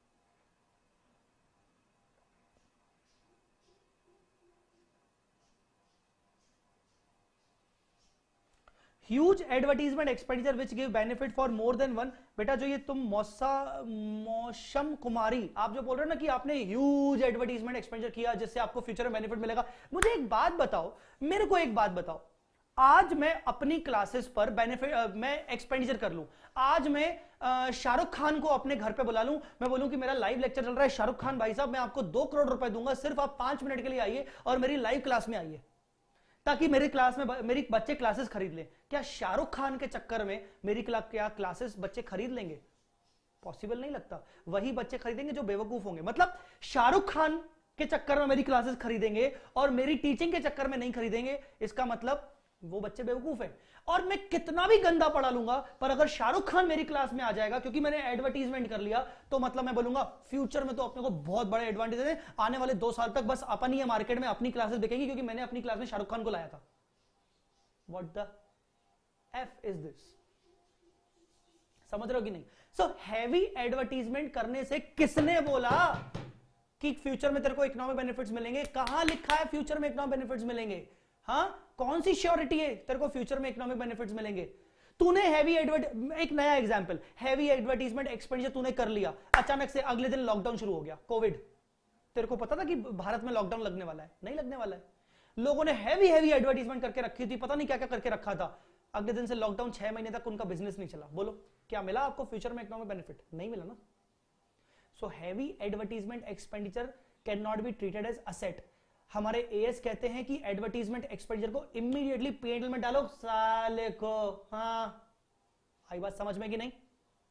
Huge advertisement expenditure which give benefit for more than one. बेटा जो ये तुम मौसा मौसम कुमारी आप जो बोल रहे हो ना कि आपने ह्यूज एडवर्टीजमेंट एक्सपेंडिचर किया जिससे आपको फ्यूचर में बेनिफिट मिलेगा, मुझे एक बात बताओ, मेरे को एक बात बताओ, आज मैं अपनी क्लासेस पर बेनिफिट मैं एक्सपेंडिचर कर लूं, आज मैं शाहरुख खान को अपने घर पे बुला लूं, मैं बोलूं कि मेरा लाइव लेक्चर चल रहा है, शाहरुख खान भाई साहब मैं आपको दो करोड़ रुपए दूंगा, सिर्फ आप पांच मिनट के लिए आइए और मेरी लाइव क्लास में आइए ताकि मेरी क्लास में मेरी बच्चे क्लासेस खरीद लें। क्या शाहरुख खान के चक्कर में मेरी क्ला, क्या क्लासेस बच्चे खरीद लेंगे? पॉसिबल नहीं लगता। वही बच्चे खरीदेंगे जो बेवकूफ होंगे। मतलब शाहरुख खान के चक्कर में मेरी क्लासेस खरीदेंगे और मेरी टीचिंग के चक्कर में नहीं खरीदेंगे, इसका मतलब वो बच्चे बेवकूफ हैं। और मैं कितना भी गंदा पढ़ा लूंगा, पर अगर शाहरुख खान मेरी क्लास में आ जाएगा क्योंकि मैंने एडवर्टीजमेंट कर लिया, तो मतलब मैं बोलूंगा फ्यूचर में तो अपने को बहुत बड़े एडवांटेज है, आने वाले दो साल तक बस अपन ही मार्केट में अपनी क्लासेस बिकेंगी क्योंकि मैंने अपनी क्लास में शाहरुख खान को लाया था। What the F is this? समझ रहे हो कि नहीं? सो हैवी एडवर्टीजमेंट करने से किसने बोला कि फ्यूचर में तेरे को इकोनॉमिक बेनिफिट्स मिलेंगे? कहां लिखा है फ्यूचर में इकोनॉमिक बेनिफिट्स मिलेंगे? हाँ, कौन सी श्योरिटी है तेरे को फ्यूचर में इकोनॉमिक बेनिफिट्स मिलेंगे? तूने हैवी एडवर्ट एक नया एग्जांपल, हैवी एडवर्टीजमेंट एक्सपेंडिचर तूने कर लिया, अचानक से अगले दिन लॉकडाउन शुरू हो गया, कोविड। तेरे को पता था कि भारत में लॉकडाउन लगने वाला है? नहीं लगने वाला है। लोगों ने हैवी हैवी एडवर्टीजमेंट करके रखी थी, पता नहीं क्या क्या करके रखा था, अगले दिन से लॉकडाउन, छह महीने तक उनका बिजनेस नहीं चला। बोलो क्या मिला आपको फ्यूचर में इकोनॉमिक बेनिफिट? नहीं मिला ना। So heavy advertisement expenditure can not be treated as asset. हमारे एएस कहते हैं कि एडवर्टीजमेंट एक्सपेंडिचर को इमीडिएटली पीएनएल में डालो साले को। हाँ, आई बात समझ में कि नहीं?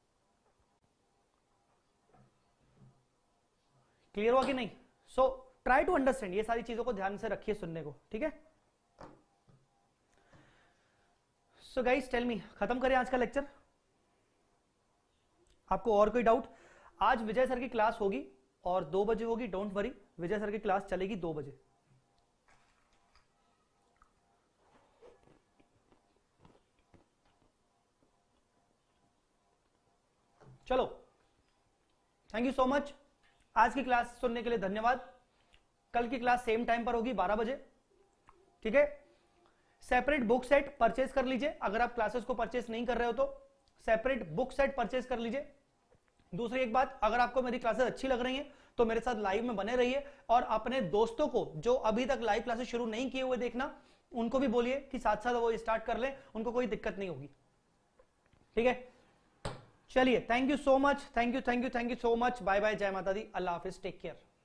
क्लियर हुआ कि नहीं? सो ट्राई टू अंडरस्टैंड, ये सारी चीजों को ध्यान से रखिए सुनने को, ठीक है? सो गाइस टेल मी, खत्म करें आज का लेक्चर? आपको और कोई डाउट? आज विजय सर की क्लास होगी और दो बजे होगी, डोंट वरी, विजय सर की क्लास चलेगी दो बजे। चलो, थैंक यू सो मच, आज की क्लास सुनने के लिए धन्यवाद। कल की क्लास सेम टाइम पर होगी बारह बजे, ठीक है? सेपरेट बुक सेट परचेज कर लीजिए, अगर आप क्लासेस को परचेज नहीं कर रहे हो तो सेपरेट बुक सेट परचेज कर लीजिए। दूसरी एक बात, अगर आपको मेरी क्लासेस अच्छी लग रही हैं तो मेरे साथ लाइव में बने रहिए और अपने दोस्तों को जो अभी तक लाइव क्लासेस शुरू नहीं किए हुए देखना, उनको भी बोलिए कि साथ साथ वो स्टार्ट कर लें, उनको कोई दिक्कत नहीं होगी, ठीक है? चलिए, thank you so much, thank you thank you thank you so much, bye bye, जय माता दी, अल्लाह हाफिज, टेक केयर।